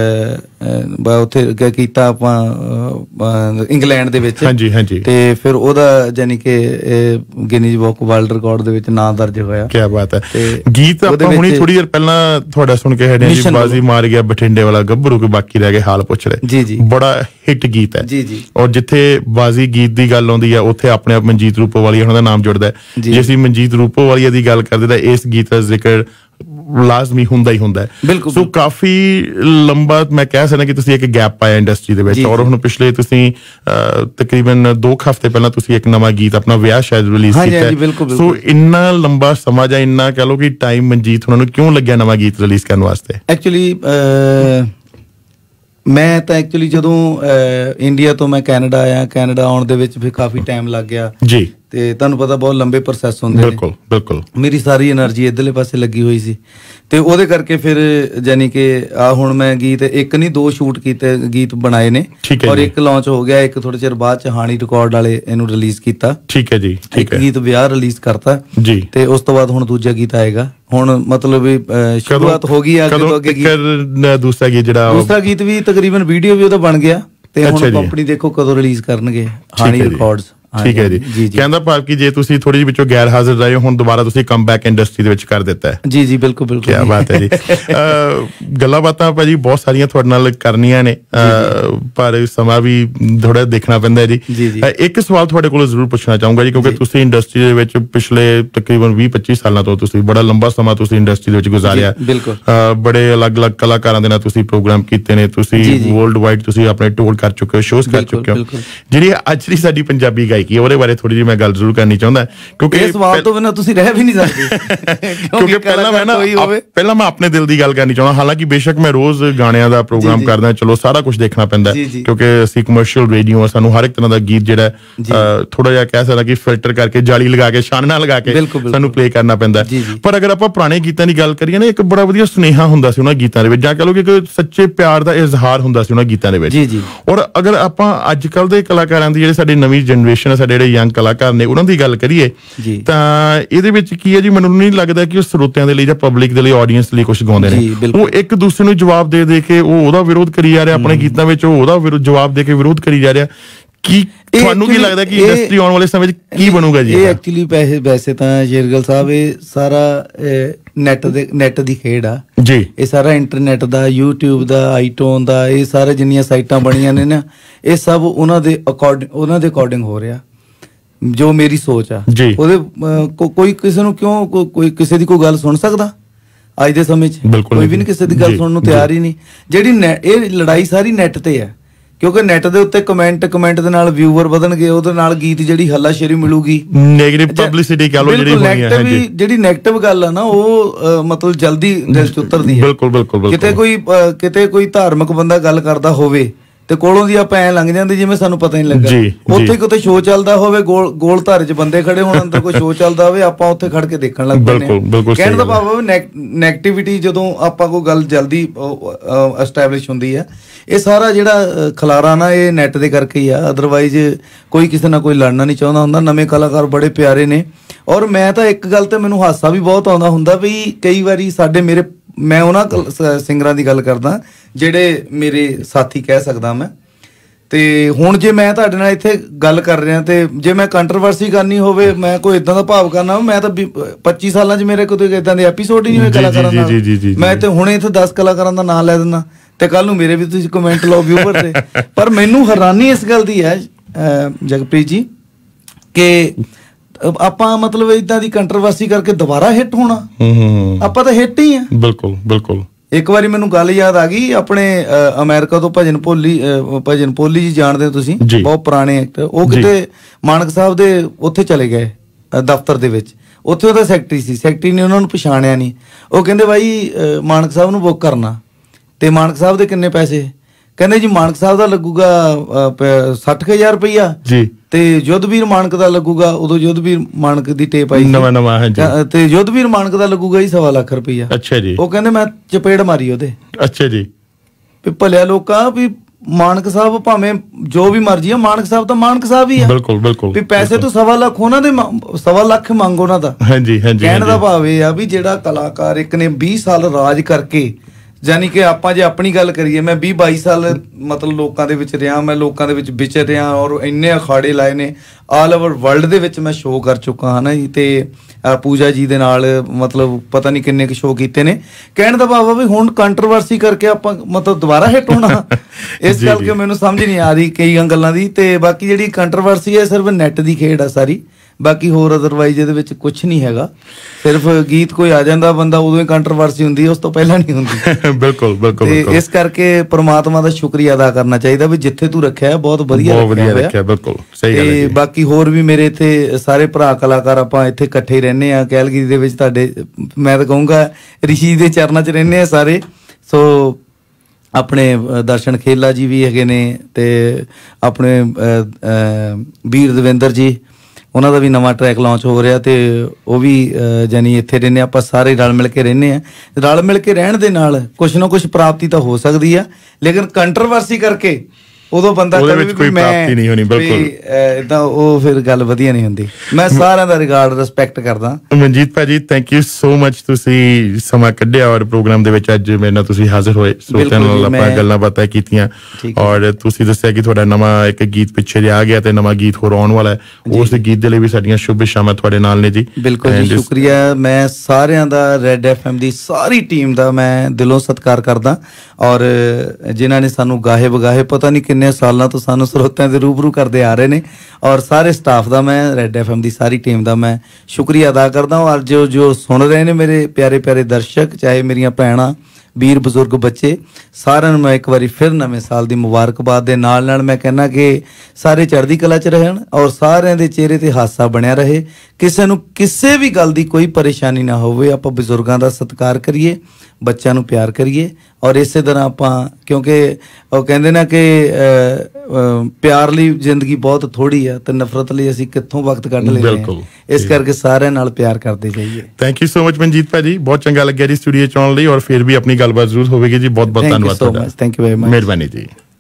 ਉੱਥੇ ਕੀਤਾ ਆਪਾਂ ਇੰਗਲੈਂਡ ਦੇ ਵਿੱਚ, ਤੇ ਫਿਰ ਉਹਦਾ ਯਾਨੀ ਕਿ ਗਿਨੀਜ਼ ਬੁੱਕ ਵਰਲਡ ਰਿਕਾਰਡ ਦੇ ਵਿੱਚ ਨਾਂ ਦਰਜ ਹੋਇਆ। ਕੀ ਬਾਤ ਹੈ। ਗੀਤ ਆਪਾਂ ਹੁਣੀ ਥੋੜੀ ਦੇਰ ਪਹਿਲਾਂ ਤੁਹਾਡਾ ਸੁਣ ਕੇ ਹਟੇ ਜੀ, ਬਾਜ਼ੀ ਮਾਰ ਗਿਆ ਬਠਿੰਡੇ ਵਾਲਾ ਗੱਭਰੂ ਕੇ ਬਾਕੀ ਰਹਿ ਗਏ ਹਾਲ ਪੁੱਛ ਰਹੇ। ਜੀ ਜੀ, ਬੜਾ ਹਿੱਟ ਗੀਤ ਹੈ। ਜੀ ਜੀ। ਔਰ ਜਿੱਥੇ ਬਾਜ਼ੀ ਗੀਤ ਦੀ ਗੱਲ ਆਉਂਦੀ ਹੈ ਉੱਥੇ ਆਪਣੇ ਆਪ ਮਨਜੀਤ ਰੂਪੋਵਾਲੀਆ ਉਹਨਾਂ ਦਾ ਨਾਮ ਜੁੜਦਾ ਹੈ। ਜੇ ਅਸੀਂ ਮਨਜੀਤ ਰੂਪੋਵਾਲੀਆ ਦੀ ਗੱਲ ਕਰਦੇ ਤਾਂ ਇਸ ਗੀਤ ਦਾ ਜ਼ਿਕਰ ਲਾਜ਼ਮੀ ਹੁੰਦਾ ਹੀ ਹੁੰਦਾ ਹੈ। ਸੋ ਕਾਫੀ ਲੰਬਾ ਮੈਂ ਕਹਿ ਸਕਦਾ ਕਿ ਤੁਸੀਂ ਇੱਕ ਗੈਪ ਪਾਇਆ ਇੰਡਸਟਰੀ ਦੇ ਵਿੱਚ, ਔਰ ਹੁਣ ਪਿਛਲੇ ਤੁਸੀਂ ਤਕਰੀਬਨ ਦੋ ਹਫ਼ਤੇ ਪਹਿਲਾਂ ਤੁਸੀਂ ਇੱਕ ਨਵਾਂ ਗੀਤ ਆਪਣਾ ਵਿਆਹ ਸ਼ਾਇਦ ਰਿਲੀਜ਼ ਕੀਤਾ। ਸੋ ਇੰਨਾ ਲੰਬਾ ਸਮਾਂ ਜਾਂ ਇੰਨਾ ਕਹਿ ਲਓ ਕਿ ਟਾਈਮ ਮਨਜੀਤ ਉਹਨਾਂ ਨੂੰ ਕਿਉਂ ਲੱਗਿਆ ਨਵਾਂ ਗੀਤ ਰਿਲੀਜ਼ ਕਰਨ ਵਾਸਤੇ? ਐਕਚੁਅਲੀ ਮੈਂ ਤਾਂ ਐਕਚੁਅਲੀ ਜਦੋਂ ਇੰਡੀਆ ਤੋਂ ਮੈਂ ਕੈਨੇਡਾ ਆਇਆ, ਕੈਨੇਡਾ ਆਉਣ ਦੇ ਵਿੱਚ ਫਿਰ ਕਾਫੀ ਟਾਈਮ ਲੱਗ ਗਿਆ ਜੀ। ਤੇ ਤੁਹਾਨੂੰ ਪਤਾ ਬਹੁਤ ਲੰਬੇ ਪ੍ਰੋਸੈਸ ਹੁੰਦੇ ਨੇ। ਬਿਲਕੁਲ ਬਿਲਕੁਲ। ਮੇਰੀ ਸਾਰੀ એનર્ਜੀ ਇੱਧਰਲੇ ਪਾਸੇ ਲੱਗੀ ਹੋਈ ਸੀ ਤੇ ਉਹਦੇ ਕਰਕੇ ਫਿਰ ਯਾਨੀ ਕਿ ਆ ਹੁਣ ਮੈਂ ਗੀਤ ਇੱਕ ਨਹੀਂ ਦੋ ਸ਼ੂਟ ਕੀਤੇ, ਗੀਤ ਬਣਾਏ ਨੇ, ਔਰ ਇੱਕ ਲਾਂਚ ਹੋ ਗਿਆ, ਇੱਕ ਥੋੜੇ ਚਿਰ ਬਾਅਦ ਚ ਹਾਣੀ ਰਿਕਾਰਡ ਵਾਲੇ ਇਹਨੂੰ ਰਿਲੀਜ਼ ਕੀਤਾ। ਠੀਕ ਹੈ ਜੀ। ਇੱਕ ਗੀਤ ਵਿਆਹ ਰਿਲੀਜ਼ ਕਰਤਾ ਜੀ, ਤੇ ਉਸ ਤੋਂ ਬਾਅਦ ਹੁਣ ਦੂਜਾ ਗੀਤ ਆਏਗਾ। ਹੁਣ ਮਤਲਬ ਵੀ ਸ਼ੁਰੂਆਤ ਹੋ ਗਈ ਆ। ਅੱਗੇ ਦੂਸਰਾ ਗੀਤ ਜਿਹੜਾ ਦੂਸਰਾ ਗੀਤ ਵੀ ਤਕਰੀਬਨ ਵੀਡੀਓ ਵੀ ਉਹਦਾ ਬਣ ਗਿਆ, ਤੇ ਹੁਣ ਕੰਪਨੀ ਦੇਖੋ ਕਦੋਂ ਰਿਲੀਜ਼ ਕਰਨਗੇ, ਹਾਣੀ ਰਿਕਾਰਡਸ। ਠੀਕ ਹੈ ਜੀ। ਕਹਿੰਦਾ ਭਾਵ ਕਿ ਜੇ ਤੁਸੀਂ ਥੋੜੀ ਜਿਹੀ ਵਿੱਚੋਂ ਗੈਰ ਹਾਜ਼ਰ ਰਹੇ ਹੋ, ਹੁਣ ਦੁਬਾਰਾ ਤੁਸੀਂ ਕਮਬੈਕ ਇੰਡਸਟਰੀ ਦੇ ਵਿੱਚ ਕਰ ਦਿੱਤਾ ਹੈ। ਜੀ ਜੀ, ਬਿਲਕੁਲ ਬਿਲਕੁਲ। ਕੀ ਬਾਤ ਹੈ ਜੀ। ਗੱਲਾਂ ਬਾਤਾਂ ਭਾਜੀ ਬਹੁਤ ਸਾਰੀਆਂ ਤੁਹਾਡੇ ਨਾਲ ਕਰਨੀਆਂ ਨੇ, ਪਰ ਸਮਾਂ ਵੀ ਥੋੜਾ ਦੇਖਣਾ ਪੈਂਦਾ ਜੀ। ਇੱਕ ਸਵਾਲ ਤੁਹਾਡੇ ਕੋਲੋਂ ਜ਼ਰੂਰ ਪੁੱਛਣਾ ਚਾਹੂੰਗਾ ਜੀ, ਕਿਉਂਕਿ ਤੁਸੀਂ ਇੰਡਸਟਰੀ ਦੇ ਵਿੱਚ ਪਿਛਲੇ ਤਕਰੀਬਨ ਵੀਹ ਪੱਚੀ ਸਾਲਾਂ ਤੋਂ ਤੁਸੀਂ ਬੜਾ ਲੰਬਾ ਸਮਾਂ ਤੁਸੀਂ ਇੰਡਸਟਰੀ ਦੇ ਵਿੱਚ ਗੁਜ਼ਾਰਿਆ। ਬਿਲਕੁਲ। ਬੜੇ ਅਲੱਗ ਅਲੱਗ ਕਲਾਕਾਰਾਂ ਦੇ ਨਾਲ ਤੁਸੀਂ ਪ੍ਰੋਗਰਾਮ ਕੀਤੇ ਨੇ, ਤੁਸੀਂ ਵਰਲਡ ਵਾਈਡ ਤੁਸੀਂ ਆਪਣੇ ਟੂਰ ਕਰ ਚੁੱਕੇ ਹੋ, ਸ਼ੋਅ ਕਰ ਚੁੱਕੇ ਹੋ। ਜਿਹੜੀ ਅੱਜ ਦੀ ਸਾਡੀ ਪੰਜਾਬੀ ਗਾਇਕੀ ਉਹਦੇ ਬਾਰੇ ਥੋੜੀ ਜਿਹੀ ਮੈਂ ਗੱਲ ਜ਼ਰੂਰ ਕਰਨੀ ਚਾਹੁੰਦਾ, ਕਿਉਂਕਿ ਇਸ ਸਵਾਲ ਤੋਂ ਬਿਨਾਂ ਤੁਸੀਂ ਰਹਿ ਵੀ ਨਹੀਂ ਸਕਦੇ। ਕਿਉਂਕਿ ਪਹਿਲਾਂ ਮੈਂ ਨਾ ਪਹਿਲਾਂ ਮੈਂ ਆਪਣੇ ਦਿਲ ਦੀ ਗੱਲ ਕਰਨੀ ਚਾਹੁੰਦਾ। ਹਾਲਾਂਕਿ ਬੇਸ਼ੱਕ ਮੈਂ ਰੋਜ਼ ਗਾਣਿਆਂ ਦਾ ਪ੍ਰੋਗਰਾਮ ਕਰਦਾ, ਚਲੋ ਸਾਰਾ ਕੁਝ ਦੇਖਣਾ ਪੈਂਦਾ, ਕਿਉਂਕਿ ਅਸੀਂ ਕਮਰਸ਼ੀਅਲ ਰੇਡੀਓ ਆ, ਸਾਨੂੰ ਹਰ ਇੱਕ ਤਰ੍ਹਾਂ ਦਾ ਗੀਤ ਜਿਹੜਾ ਥੋੜਾ ਜਿਹਾ ਕਹਿ ਸਕਦਾ ਕਿ ਫਿਲਟਰ ਕਰਕੇ, ਜਾਲੀ ਲਗਾ ਕੇ, ਛਾਨਣਾ ਲਗਾ ਕੇ ਸਾਨੂੰ ਪਲੇ ਕਰਨਾ ਪੈਂਦਾ। ਪਰ ਅਗਰ ਆਪਾਂ ਪੁਰਾਣੇ ਗੀਤਾਂ ਦੀ ਗੱਲ ਕਰੀਏ ਨਾ, ਇੱਕ ਬੜਾ ਵਧੀਆ ਸੁਨੇਹਾ ਹੁੰਦਾ ਸੀ ਉਹਨਾਂ ਗੀਤਾਂ ਦੇ ਵਿੱਚ, ਜਾਂ ਕਹ ਲਓ ਕਿ ਇੱਕ ਸੱਚੇ ਪਿਆਰ ਦਾ ਇਜ਼ਹਾਰ ਹੁੰਦਾ ਸੀ ਉਹਨਾਂ ਗੀਤਾਂ ਦੇ ਵਿੱਚ। ਔਰ ਅਗਰ ਆਪਾਂ ਅੱਜ ਕੱਲ੍ਹ ਦੇ ਕਲਾਕਾਰਾਂ ਦੀ, ਜਿਹੜੀ ਸਾਡੀ ਨਵੀਂ ਜਨਰੇਸ਼ਨ ਹੈ, ਸਾਡੇ ਜਿਹੜੇ ਯੰਗ ਕਲਾਕਾਰ ਨੇ, ਉਹਨਾਂ ਦੀ ਗੱਲ ਕਰੀਏ ਤਾਂ ਇਹਦੇ ਵਿੱਚ ਕੀ ਹੈ ਜੀ, ਮੈਨੂੰ ਨਹੀਂ ਲੱਗਦਾ ਕਿ ਉਹ ਸਰੋਤਿਆਂ ਦੇ ਲਈ ਜਾਂ ਪਬਲਿਕ ਦੇ ਲਈ, ਆਡੀਅנס ਲਈ ਕੁਝ ਗਾਉਂਦੇ ਨੇ। ਉਹ ਇੱਕ ਦੂਸਰੇ ਨੂੰ ਜਵਾਬ ਦੇ ਦੇ ਕੇ ਉਹ ਉਹਦਾ ਵਿਰੋਧ ਕਰੀ ਜਾ ਰਿਹਾ ਆਪਣੇ ਗੀਤਾਂ ਵਿੱਚ, ਉਹ ਉਹਦਾ ਜਵਾਬ ਦੇ ਕੇ ਵਿਰੋਧ ਕਰੀ ਜਾ ਰਿਹਾ। ਕੀ ਤੁਹਾਨੂੰ ਕੀ ਲੱਗਦਾ ਕਿ ਇੰਡਸਟਰੀ ਆਉਣ ਵਾਲੇ ਸਮੇਂ 'ਚ ਕੀ ਬਣੂਗਾ ਜੀ? ਇਹ ਐਕਚੁਅਲੀ ਪੈਸੇ ਵੈਸੇ ਤਾਂ ਸ਼ੇਰਗਿੱਲ ਸਾਹਿਬ, ਇਹ ਸਾਰਾ ਨੈਟ ਦੇ ਨੈਟ ਦੀ ਖੇਡ ਆ ਜੀ। ਇਹ ਸਾਰਾ ਇੰਟਰਨੈਟ ਦਾ, ਯੂਟਿਊਬ ਦਾ, ਆਈਟੋਨ ਦਾ, ਇਹ ਸਾਰੇ ਜਿੰਨੀਆਂ ਸਾਈਟਾਂ ਬਣੀਆਂ ਨੇ ਨਾ, ਇਹ ਸਭ ਉਹਨਾਂ ਦੇ ਅਕੋਰਡਿੰਗ ਉਹਨਾਂ ਦੇ ਅਕੋਰਡਿੰਗ ਹੋ ਰਿਹਾ। ਜੋ ਮੇਰੀ ਸੋਚ ਆ ਉਹਦੇ, ਕੋਈ ਕਿਸੇ ਨੂੰ ਕਿਉਂ ਕੋਈ ਕਿਸੇ ਦੀ ਕੋਈ ਗੱਲ ਸੁਣ ਸਕਦਾ ਅੱਜ ਦੇ ਸਮੇਂ 'ਚ? ਕੋਈ ਵੀ ਨਹੀਂ ਕਿਸੇ ਦੀ ਗੱਲ ਸੁਣਨ ਨੂੰ ਤਿਆਰ ਹੀ ਨਹੀਂ। ਜਿਹੜੀ ਇਹ ਲੜਾਈ ਸਾਰੀ ਨੈਟ ਤੇ ਹੈ, ਕਿਉਂਕਿ ਨੈਟ ਦੇ ਉੱਤੇ ਕਮੈਂਟ ਕਮੈਂਟ ਦੇ ਨਾਲ ਵਿਊਅਰ ਵਧਣਗੇ, ਉਹਦੇ ਨਾਲ ਗੀਤ ਜਿਹੜੀ ਹੱਲਾਸ਼ੇਰੀ ਮਿਲੂਗੀ, ਨੈਗੇਟਿਵ ਪਬਲਿਸਿਟੀ ਕਹ ਲਓ ਜਿਹੜੀ ਹੋਣੀ ਹੈ। ਜਿਹੜੀ ਨੈਗੇਟਿਵ ਗੱਲ ਆ ਨਾ, ਉਹ ਮਤਲਬ ਜਲਦੀ ਦਿਲ 'ਚ ਉਤਰਦੀ ਹੈ। ਬਿਲਕੁਲ ਬਿਲਕੁਲ। ਕਿਤੇ ਕੋਈ ਕਿਤੇ ਕੋਈ ਧਾਰਮਿਕ ਬੰਦਾ ਗੱਲ ਕਰਦਾ ਹੋਵੇ ਤੇ ਕੋਲੋਂ ਦੀ ਆਪਾਂ ਐ ਲੰਘ ਜਾਂਦੇ ਜਿਵੇਂ ਸਾਨੂੰ ਪਤਾ ਹੀ ਨਹੀਂ ਲੱਗਾ। ਉੱਥੇ ਕਿਤੇ ਸ਼ੋਅ ਚੱਲਦਾ ਹੋਵੇ, ਗੋਲ ਗੋਲ ਧਾਰੇ 'ਚ ਬੰਦੇ ਖੜੇ ਹੋਣ, ਅੰਦਰ ਕੋਈ ਸ਼ੋਅ ਚੱਲਦਾ ਹੋਵੇ, ਆਪਾਂ ਉੱਥੇ ਖੜ ਕੇ ਦੇਖਣ ਲੱਗ ਪੈਂਦੇ ਹਾਂ। ਕਹਿਣ ਦਾ ਭਾਵ ਨੈਗੇਟਿਵਿਟੀ ਜਦੋਂ ਆਪਾਂ ਕੋਈ ਗੱਲ ਜਲਦੀ ਐਸਟੈਬਲਿਸ਼ ਹੁੰਦੀ ਹੈ, ਇਹ ਸਾਰਾ ਜਿਹੜਾ ਖਲਾਰਾ ਨਾ, ਇਹ ਨੈਟ ਦੇ ਕਰਕੇ ਹੀ ਆ। ਅਦਰਵਾਈਜ਼ ਕੋਈ ਕਿਸੇ ਨਾਲ ਕੋਈ ਲੜਨਾ ਨਹੀਂ ਚਾਹੁੰਦਾ ਹੁੰਦਾ। ਨਵੇਂ ਕਲਾਕਾਰ ਬੜੇ ਪਿਆਰੇ ਨੇ, ਔਰ ਮੈਂ ਤਾਂ ਇੱਕ ਗੱਲ ਤੇ ਮੈਨੂੰ ਹਾਸਾ ਵੀ ਬਹੁਤ ਆਉਂਦਾ ਹੁੰਦਾ ਵੀ ਕਈ ਵਾਰੀ ਸਾਡੇ ਮੇਰੇ, ਮੈਂ ਉਹਨਾਂ ਸਿੰਗਰਾਂ ਦੀ ਗੱਲ ਕਰਦਾ ਜਿਹੜੇ ਮੇਰੇ ਸਾਥੀ ਕਹਿ ਸਕਦਾ ਮੈਂ, ਤੇ ਹੁਣ ਜੇ ਮੈਂ ਤੁਹਾਡੇ ਨਾਲ ਇੱਥੇ ਗੱਲ ਕਰ ਰਿਹਾ ਤੇ ਜੇ ਮੈਂ ਕੰਟਰੋਵਰਸੀ ਕਰਨੀ ਹੋਵੇ, ਮੈਂ ਕੋਈ ਇਦਾਂ ਦਾ ਭਾਵ ਕਰਨਾ, ਮੈਂ ਤਾਂ ਪੱਚੀ ਸਾਲਾਂ 'ਚ ਮੇਰੇ ਕੋਈ ਇਦਾਂ ਦੇ ਐਪੀਸੋਡ ਹੀ ਨਹੀਂ ਹੋਏ ਕਲਾਕਾਰਾਂ ਨਾਲ। ਮੈਂ ਤੇ ਹੁਣੇ ਇੱਥੇ ਦਸ ਕਲਾਕਾਰਾਂ ਦਾ ਨਾਂ ਲੈ ਦਿੰਦਾ ਤੇ ਕੱਲ ਨੂੰ ਮੇਰੇ ਵੀ ਤੁਸੀਂ ਕਮੈਂਟ ਲਾਓ ਵਿਊਅਰ ਤੇ। ਪਰ ਮੈਨੂੰ ਹੈਰਾਨੀ ਇਸ ਗੱਲ ਦੀ ਹੈ ਜਗਪ੍ਰੀਤ ਜੀ ਕਿ ਆਪਾਂ ਮਤਲਬ ਏਦਾਂ ਦੀ ਕੰਟਰੋਵਰਸੀ ਕਰਕੇ ਦੁਬਾਰਾ ਹਿੱਟ ਹੋਣਾ, ਆਪਾਂ ਤਾਂ ਹਿੱਟ ਹੀ ਆ। ਬਿਲਕੁਲ ਬਿਲਕੁਲ। ਇੱਕ ਵਾਰੀ ਮੈਨੂੰ ਗੱਲ ਯਾਦ ਆ ਗਈ, ਆਪਣੇ ਅਮਰੀਕਾ ਤੋਂ ਭਜਨ ਭੋਲੀ, ਭਜਨ ਭੋਲੀ ਜੀ ਜਾਣਦੇ ਹੋ ਤੁਸੀਂ, ਬਹੁਤ ਪੁਰਾਣੇ ਐਕਟਰ, ਉਹ ਕਿਤੇ ਮਾਨਕ ਸਾਹਿਬ ਦੇ ਉੱਥੇ ਚਲੇ ਗਏ ਦਫ਼ਤਰ ਦੇ ਵਿੱਚ, ਉੱਥੇ ਉਹਦਾ ਸੈਕਟਰੀ ਸੀ। ਸੈਕਟਰੀ ਨੇ ਉਹਨਾਂ ਨੂੰ ਪਛਾਣਿਆ ਨਹੀਂ। ਉਹ ਕਹਿੰਦੇ ਬਾਈ ਮਾਨਕ ਸਾਹਿਬ ਨੂੰ ਬੁੱਕ ਕਰਨਾ, ਤੇ ਮਾਨਕ ਸਾਹਿਬ ਦੇ ਕਿੰਨੇ ਪੈਸੇ? ਕਹਿੰਦੇ ਜੀ ਮਾਨਕ ਸਾਹਿਬ ਦਾ ਲੱਗੂਗਾ ਸੱਠ ਕੁ ਹਜ਼ਾਰ ਰੁਪਈਆ ਜੀ, ਤੇ ਯੁੱਧਵੀਰ ਮਾਨਕ ਦਾ ਲੱਗੂਗਾ, ਉਦੋਂ ਯੁੱਧਵੀਰ ਮਾਨਕ ਦੀ ਟੇਪ ਆਈ ਨਵਾਂ ਨਵਾਂ, ਤੇ ਯੁੱਧਵੀਰ ਮਾਨਕ ਦਾ ਲੱਗੂਗਾ ਜੀ ਸਵਾ ਲੱਖ ਰੁਪਈਆ। ਅੱਛਾ ਜੀ। ਉਹ ਕਹਿੰਦੇ ਮੈਂ ਚਪੇੜ ਮਾਰੀ ਉਹਦੇ। ਅੱਛਾ ਜੀ। ਵੀ ਭਲਿਆ ਲੋਕਾਂ ਵੀ ਮਾਨਕ ਸਾਹਿਬ ਭਾਵੇਂ ਜੋ ਵੀ ਮਰਜੀ ਆ, ਮਾਨਕ ਸਾਹਿਬ ਤਾਂ ਮਾਨਕ ਸਾਹਿਬ ਹੀ ਆ। ਬਿਲਕੁਲ ਬਿਲਕੁਲ। ਵੀ ਪੈਸੇ ਤੋਂ ਸਵਾ ਲੱਖ ਉਹਨਾਂ ਦੇ, ਸਵਾ ਲੱਖ ਮੰਗ ਉਹਨਾਂ ਦਾ। ਹਾਂਜੀ ਹਾਂਜੀ। ਕਹਿਣ ਦਾ ਭਾਵ ਇਹ ਆ ਵੀ ਜਿਹੜਾ ਕਲਾਕਾਰ ਇੱਕ ਨੇ ਵੀਹ ਸਾਲ ਰਾਜ ਕਰਕੇ, ਯਾਨੀ ਕਿ ਆਪਾਂ ਜੇ ਆਪਣੀ ਗੱਲ ਕਰੀਏ, ਮੈਂ ਵੀਹ ਬਾਈ ਸਾਲ ਮਤਲਬ ਲੋਕਾਂ ਦੇ ਵਿੱਚ ਰਿਹਾ, ਮੈਂ ਲੋਕਾਂ ਦੇ ਵਿੱਚ ਵਿਚਰ ਰਿਹਾ, ਔਰ ਇੰਨੇ ਅਖਾੜੇ ਲਾਏ ਨੇ, ਆਲ ਓਵਰ ਵਰਲਡ ਦੇ ਵਿੱਚ ਮੈਂ ਸ਼ੋਅ ਕਰ ਚੁੱਕਾ ਹਾਂ ਨਾ ਜੀ, ਤੇ ਪੂਜਾ ਜੀ ਦੇ ਨਾਲ ਮਤਲਬ ਪਤਾ ਨਹੀਂ ਕਿੰਨੇ ਕੁ ਸ਼ੋਅ ਕੀਤੇ ਨੇ। ਕਹਿਣ ਦਾ ਭਾਵ ਆ ਵੀ ਹੁਣ ਕੰਟਰੋਵਰਸੀ ਕਰਕੇ ਆਪਾਂ ਮਤਲਬ ਦੁਬਾਰਾ ਹਿੱਟ ਹੋਣਾ, ਇਸ ਕਰਕੇ ਮੈਨੂੰ ਸਮਝ ਨਹੀਂ ਆ ਰਹੀ ਕਈ ਗੱਲਾਂ ਦੀ। ਤੇ ਬਾਕੀ ਜਿਹੜੀ ਕੰਟਰੋਵਰਸੀ ਹੈ ਸਿਰਫ ਨੈੱਟ ਦੀ ਖੇਡ ਆ ਸਾਰੀ, ਬਾਕੀ ਹੋਰ ਅਦਰਵਾਈਜ਼ ਇਹਦੇ ਵਿੱਚ ਕੁਛ ਨਹੀਂ ਹੈਗਾ। ਸਿਰਫ ਗੀਤ ਕੋਈ ਆ ਜਾਂਦਾ ਬੰਦਾ ਉਦੋਂ ਹੀ ਕੰਟਰੋਵਰਸੀ ਹੁੰਦੀ ਹੈ, ਉਸ ਤੋਂ ਪਹਿਲਾਂ ਨਹੀਂ ਹੁੰਦੀ। ਬਿਲਕੁਲ ਬਿਲਕੁਲ। ਤੇ ਇਸ ਕਰਕੇ ਪ੍ਰਮਾਤਮਾ ਦਾ ਸ਼ੁਕਰੀਆ ਅਦਾ ਕਰਨਾ ਚਾਹੀਦਾ ਵੀ ਜਿੱਥੇ ਤੂੰ ਰੱਖਿਆ ਬਹੁਤ ਵਧੀਆ ਰੱਖਿਆ। ਬਿਲਕੁਲ ਸਹੀ ਗੱਲ ਹੈ। ਤੇ ਬਾਕੀ ਹੋਰ ਵੀ ਮੇਰੇ ਇੱਥੇ ਸਾਰੇ ਭਰਾ ਕਲਾਕਾਰ ਆਪਾਂ ਇੱਥੇ ਇਕੱਠੇ ਹੀ ਰਹਿੰਦੇ ਆ ਕੈਲਗਰੀ ਦੇ ਵਿੱਚ। ਤੁਹਾਡੇ ਮੈਂ ਤਾਂ ਕਹੂੰਗਾ ਰਿਸ਼ੀ ਦੇ ਚਰਨਾਂ 'ਚ ਰਹਿੰਦੇ ਆ ਸਾਰੇ। ਸੋ ਆਪਣੇ ਦਰਸ਼ਨ ਖੇਲਾ ਜੀ ਵੀ ਹੈਗੇ ਨੇ, ਤੇ ਆਪਣੇ ਵੀਰ ਦਵਿੰਦਰ ਜੀ, ਉਹਨਾਂ ਦਾ ਵੀ ਨਵਾਂ ਟਰੈਕ ਲਾਂਚ ਹੋ ਰਿਹਾ, ਤੇ ਉਹ ਵੀ ਜਾਨੀ ਇੱਥੇ ਰਹਿੰਦੇ ਆਪਾਂ ਸਾਰੇ ਰਲ ਮਿਲ ਕੇ ਰਹਿੰਦੇ ਹਾਂ। ਰਲ ਮਿਲ ਕੇ ਰਹਿਣ ਦੇ ਨਾਲ ਕੁਛ ਨਾ ਕੁਛ ਪ੍ਰਾਪਤੀ ਤਾਂ ਹੋ ਸਕਦੀ ਆ, ਲੇਕਿਨ ਕੰਟਰੋਵਰਸੀ ਕਰਕੇ ਉਦੋਂ ਬੰਦਾ ਕੋਈ ਪ੍ਰਾਪਤੀ ਨਹੀਂ ਹੋਣੀ। ਬਿਲਕੁਲ ਏਦਾਂ ਉਹ ਫਿਰ ਗੱਲ ਵਧੀਆ ਨਹੀਂ ਹੁੰਦੀ। ਮੈਂ ਸਾਰਿਆਂ ਦਾ ਰਿਗਾਰਡ ਰਿਸਪੈਕਟ ਕਰਦਾ। ਮਨਜੀਤ ਭਾਜੀ ਥੈਂਕ ਯੂ ਸੋ ਮਚ, ਤੁਸੀਂ ਸਮਾਂ ਕੱਢਿਆ ਔਰ ਪ੍ਰੋਗਰਾਮ ਦੇ ਵਿੱਚ ਅੱਜ ਮੇਰੇ ਨਾਲ ਤੁਸੀਂ ਹਾਜ਼ਰ ਹੋਏ, ਸਰੋਤਿਆਂ ਨਾਲ ਆਪਾਂ ਗੱਲਾਂ ਬਾਤਾਂ ਕੀਤੀਆਂ, ਔਰ ਤੁਸੀਂ ਦੱਸਿਆ ਕਿ ਤੁਹਾਡਾ ਨਵਾਂ ਇੱਕ ਗੀਤ ਪਿੱਛੇ ਜਿਹਾ ਆ ਗਿਆ ਤੇ ਨਵਾਂ ਗੀਤ ਹੋਰ ਆਉਣ ਵਾਲਾ ਹੈ। ਉਸ ਗੀਤ ਦੇ ਲਈ ਵੀ ਸਾਡੀਆਂ ਸ਼ੁਭ ਇੱਛਾਵਾਂ ਤੁਹਾਡੇ ਨਾਲ ਨੇ ਜੀ। ਬਿਲਕੁਲ ਜੀ, ਸ਼ੁਕਰੀਆ। ਮੈਂ ਸਾਰਿਆਂ ਦਾ, ਰੈਡ ਐਫ ਐਮ ਦੀ ਸਾਰੀ ਟੀਮ ਦਾ ਮੈਂ ਦਿਲੋਂ ਸਤਿਕਾਰ ਕਰਦਾ, ਔਰ ਜਿਨ੍ਹਾਂ ਨੇ ਸਾਨੂੰ ਗਾਹੇ ਵਗਾਹੇ ਪਤਾ ਨਹੀਂ ਕਿੰਨੇ ਸਾਲਾਂ ਤੋਂ ਸਾਨੂੰ ਸਰੋਤਿਆਂ ਦੇ ਰੂਬਰੂ ਕਰਦੇ ਆ ਰਹੇ ਨੇ, ਔਰ ਸਾਰੇ ਸਟਾਫ ਦਾ, ਮੈਂ ਰੈਡ ਐਫ ਐਮ ਦੀ ਸਾਰੀ ਟੀਮ ਦਾ ਮੈਂ ਸ਼ੁਕਰੀਆ ਅਦਾ ਕਰਦਾ ਹਾਂ। ਔਰ ਜੋ ਜੋ ਸੁਣ ਰਹੇ ਨੇ ਮੇਰੇ ਪਿਆਰੇ ਪਿਆਰੇ ਦਰਸ਼ਕ, ਚਾਹੇ ਮੇਰੀਆਂ ਭੈਣਾਂ, ਵੀਰ, ਬਜ਼ੁਰਗ, ਬੱਚੇ, ਸਾਰਿਆਂ ਨੂੰ ਮੈਂ ਇੱਕ ਵਾਰੀ ਫਿਰ ਨਵੇਂ ਸਾਲ ਦੀ ਮੁਬਾਰਕਬਾਦ ਦੇ ਨਾਲ ਨਾਲ ਮੈਂ ਕਹਿੰਦਾ ਕਿ ਸਾਰੇ ਚੜ੍ਹਦੀ ਕਲਾ 'ਚ ਰਹਿਣ, ਔਰ ਸਾਰਿਆਂ ਦੇ ਚਿਹਰੇ ਤੇ ਹਾਸਾ ਬਣਿਆ ਰਹੇ, ਕਿਸੇ ਨੂੰ ਕਿਸੇ ਵੀ ਗੱਲ ਦੀ ਕੋਈ ਪਰੇਸ਼ਾਨੀ ਨਾ ਹੋਵੇ। ਆਪਾਂ ਬਜ਼ੁਰਗਾਂ ਦਾ ਸਤਿਕਾਰ ਕਰੀਏ, ਬੱਚਿਆਂ ਨੂੰ ਪਿਆਰ ਕਰੀਏ, ਔਰ ਇਸੇ ਤਰ੍ਹਾਂ ਆਪਾਂ, ਕਿਉਂਕਿ ਉਹ ਕਹਿੰਦੇ ਨਾ ਕਿ ਪਿਆਰ ਲਈ ਜ਼ਿੰਦਗੀ ਬਹੁਤ ਥੋੜ੍ਹੀ ਆ, ਤੇ ਨਫ਼ਰਤ ਲਈ ਅਸੀਂ ਕਿੱਥੋਂ ਵਕਤ ਕੱਢ ਲੈਂਦੇ ਹਾਂ। ਇਸ ਕਰਕੇ ਸਾਰਿਆਂ ਨਾਲ ਪਿਆਰ ਕਰਦੇ ਜਾਈਏ। Thank you so much Manjeet ਭਾਜੀ, ਬਹੁਤ ਚੰਗਾ ਲੱਗਿਆ ਜੀ ਸਟੂਡੀਓ 'ਚ ਆਉਣ ਲਈ, ਔਰ ਫਿਰ ਵੀ ਆਪਣੀ ਗੱਲਬਾਤ ਜ਼ਰੂਰ ਹੋਵੇਗੀ ਜੀ। ਬਹੁਤ ਬਹੁਤ ਧੰਨਵਾਦ ਤੁਹਾਡਾ। Thank you very much. ਮਿਹਰਬਾਨੀ ਜੀ।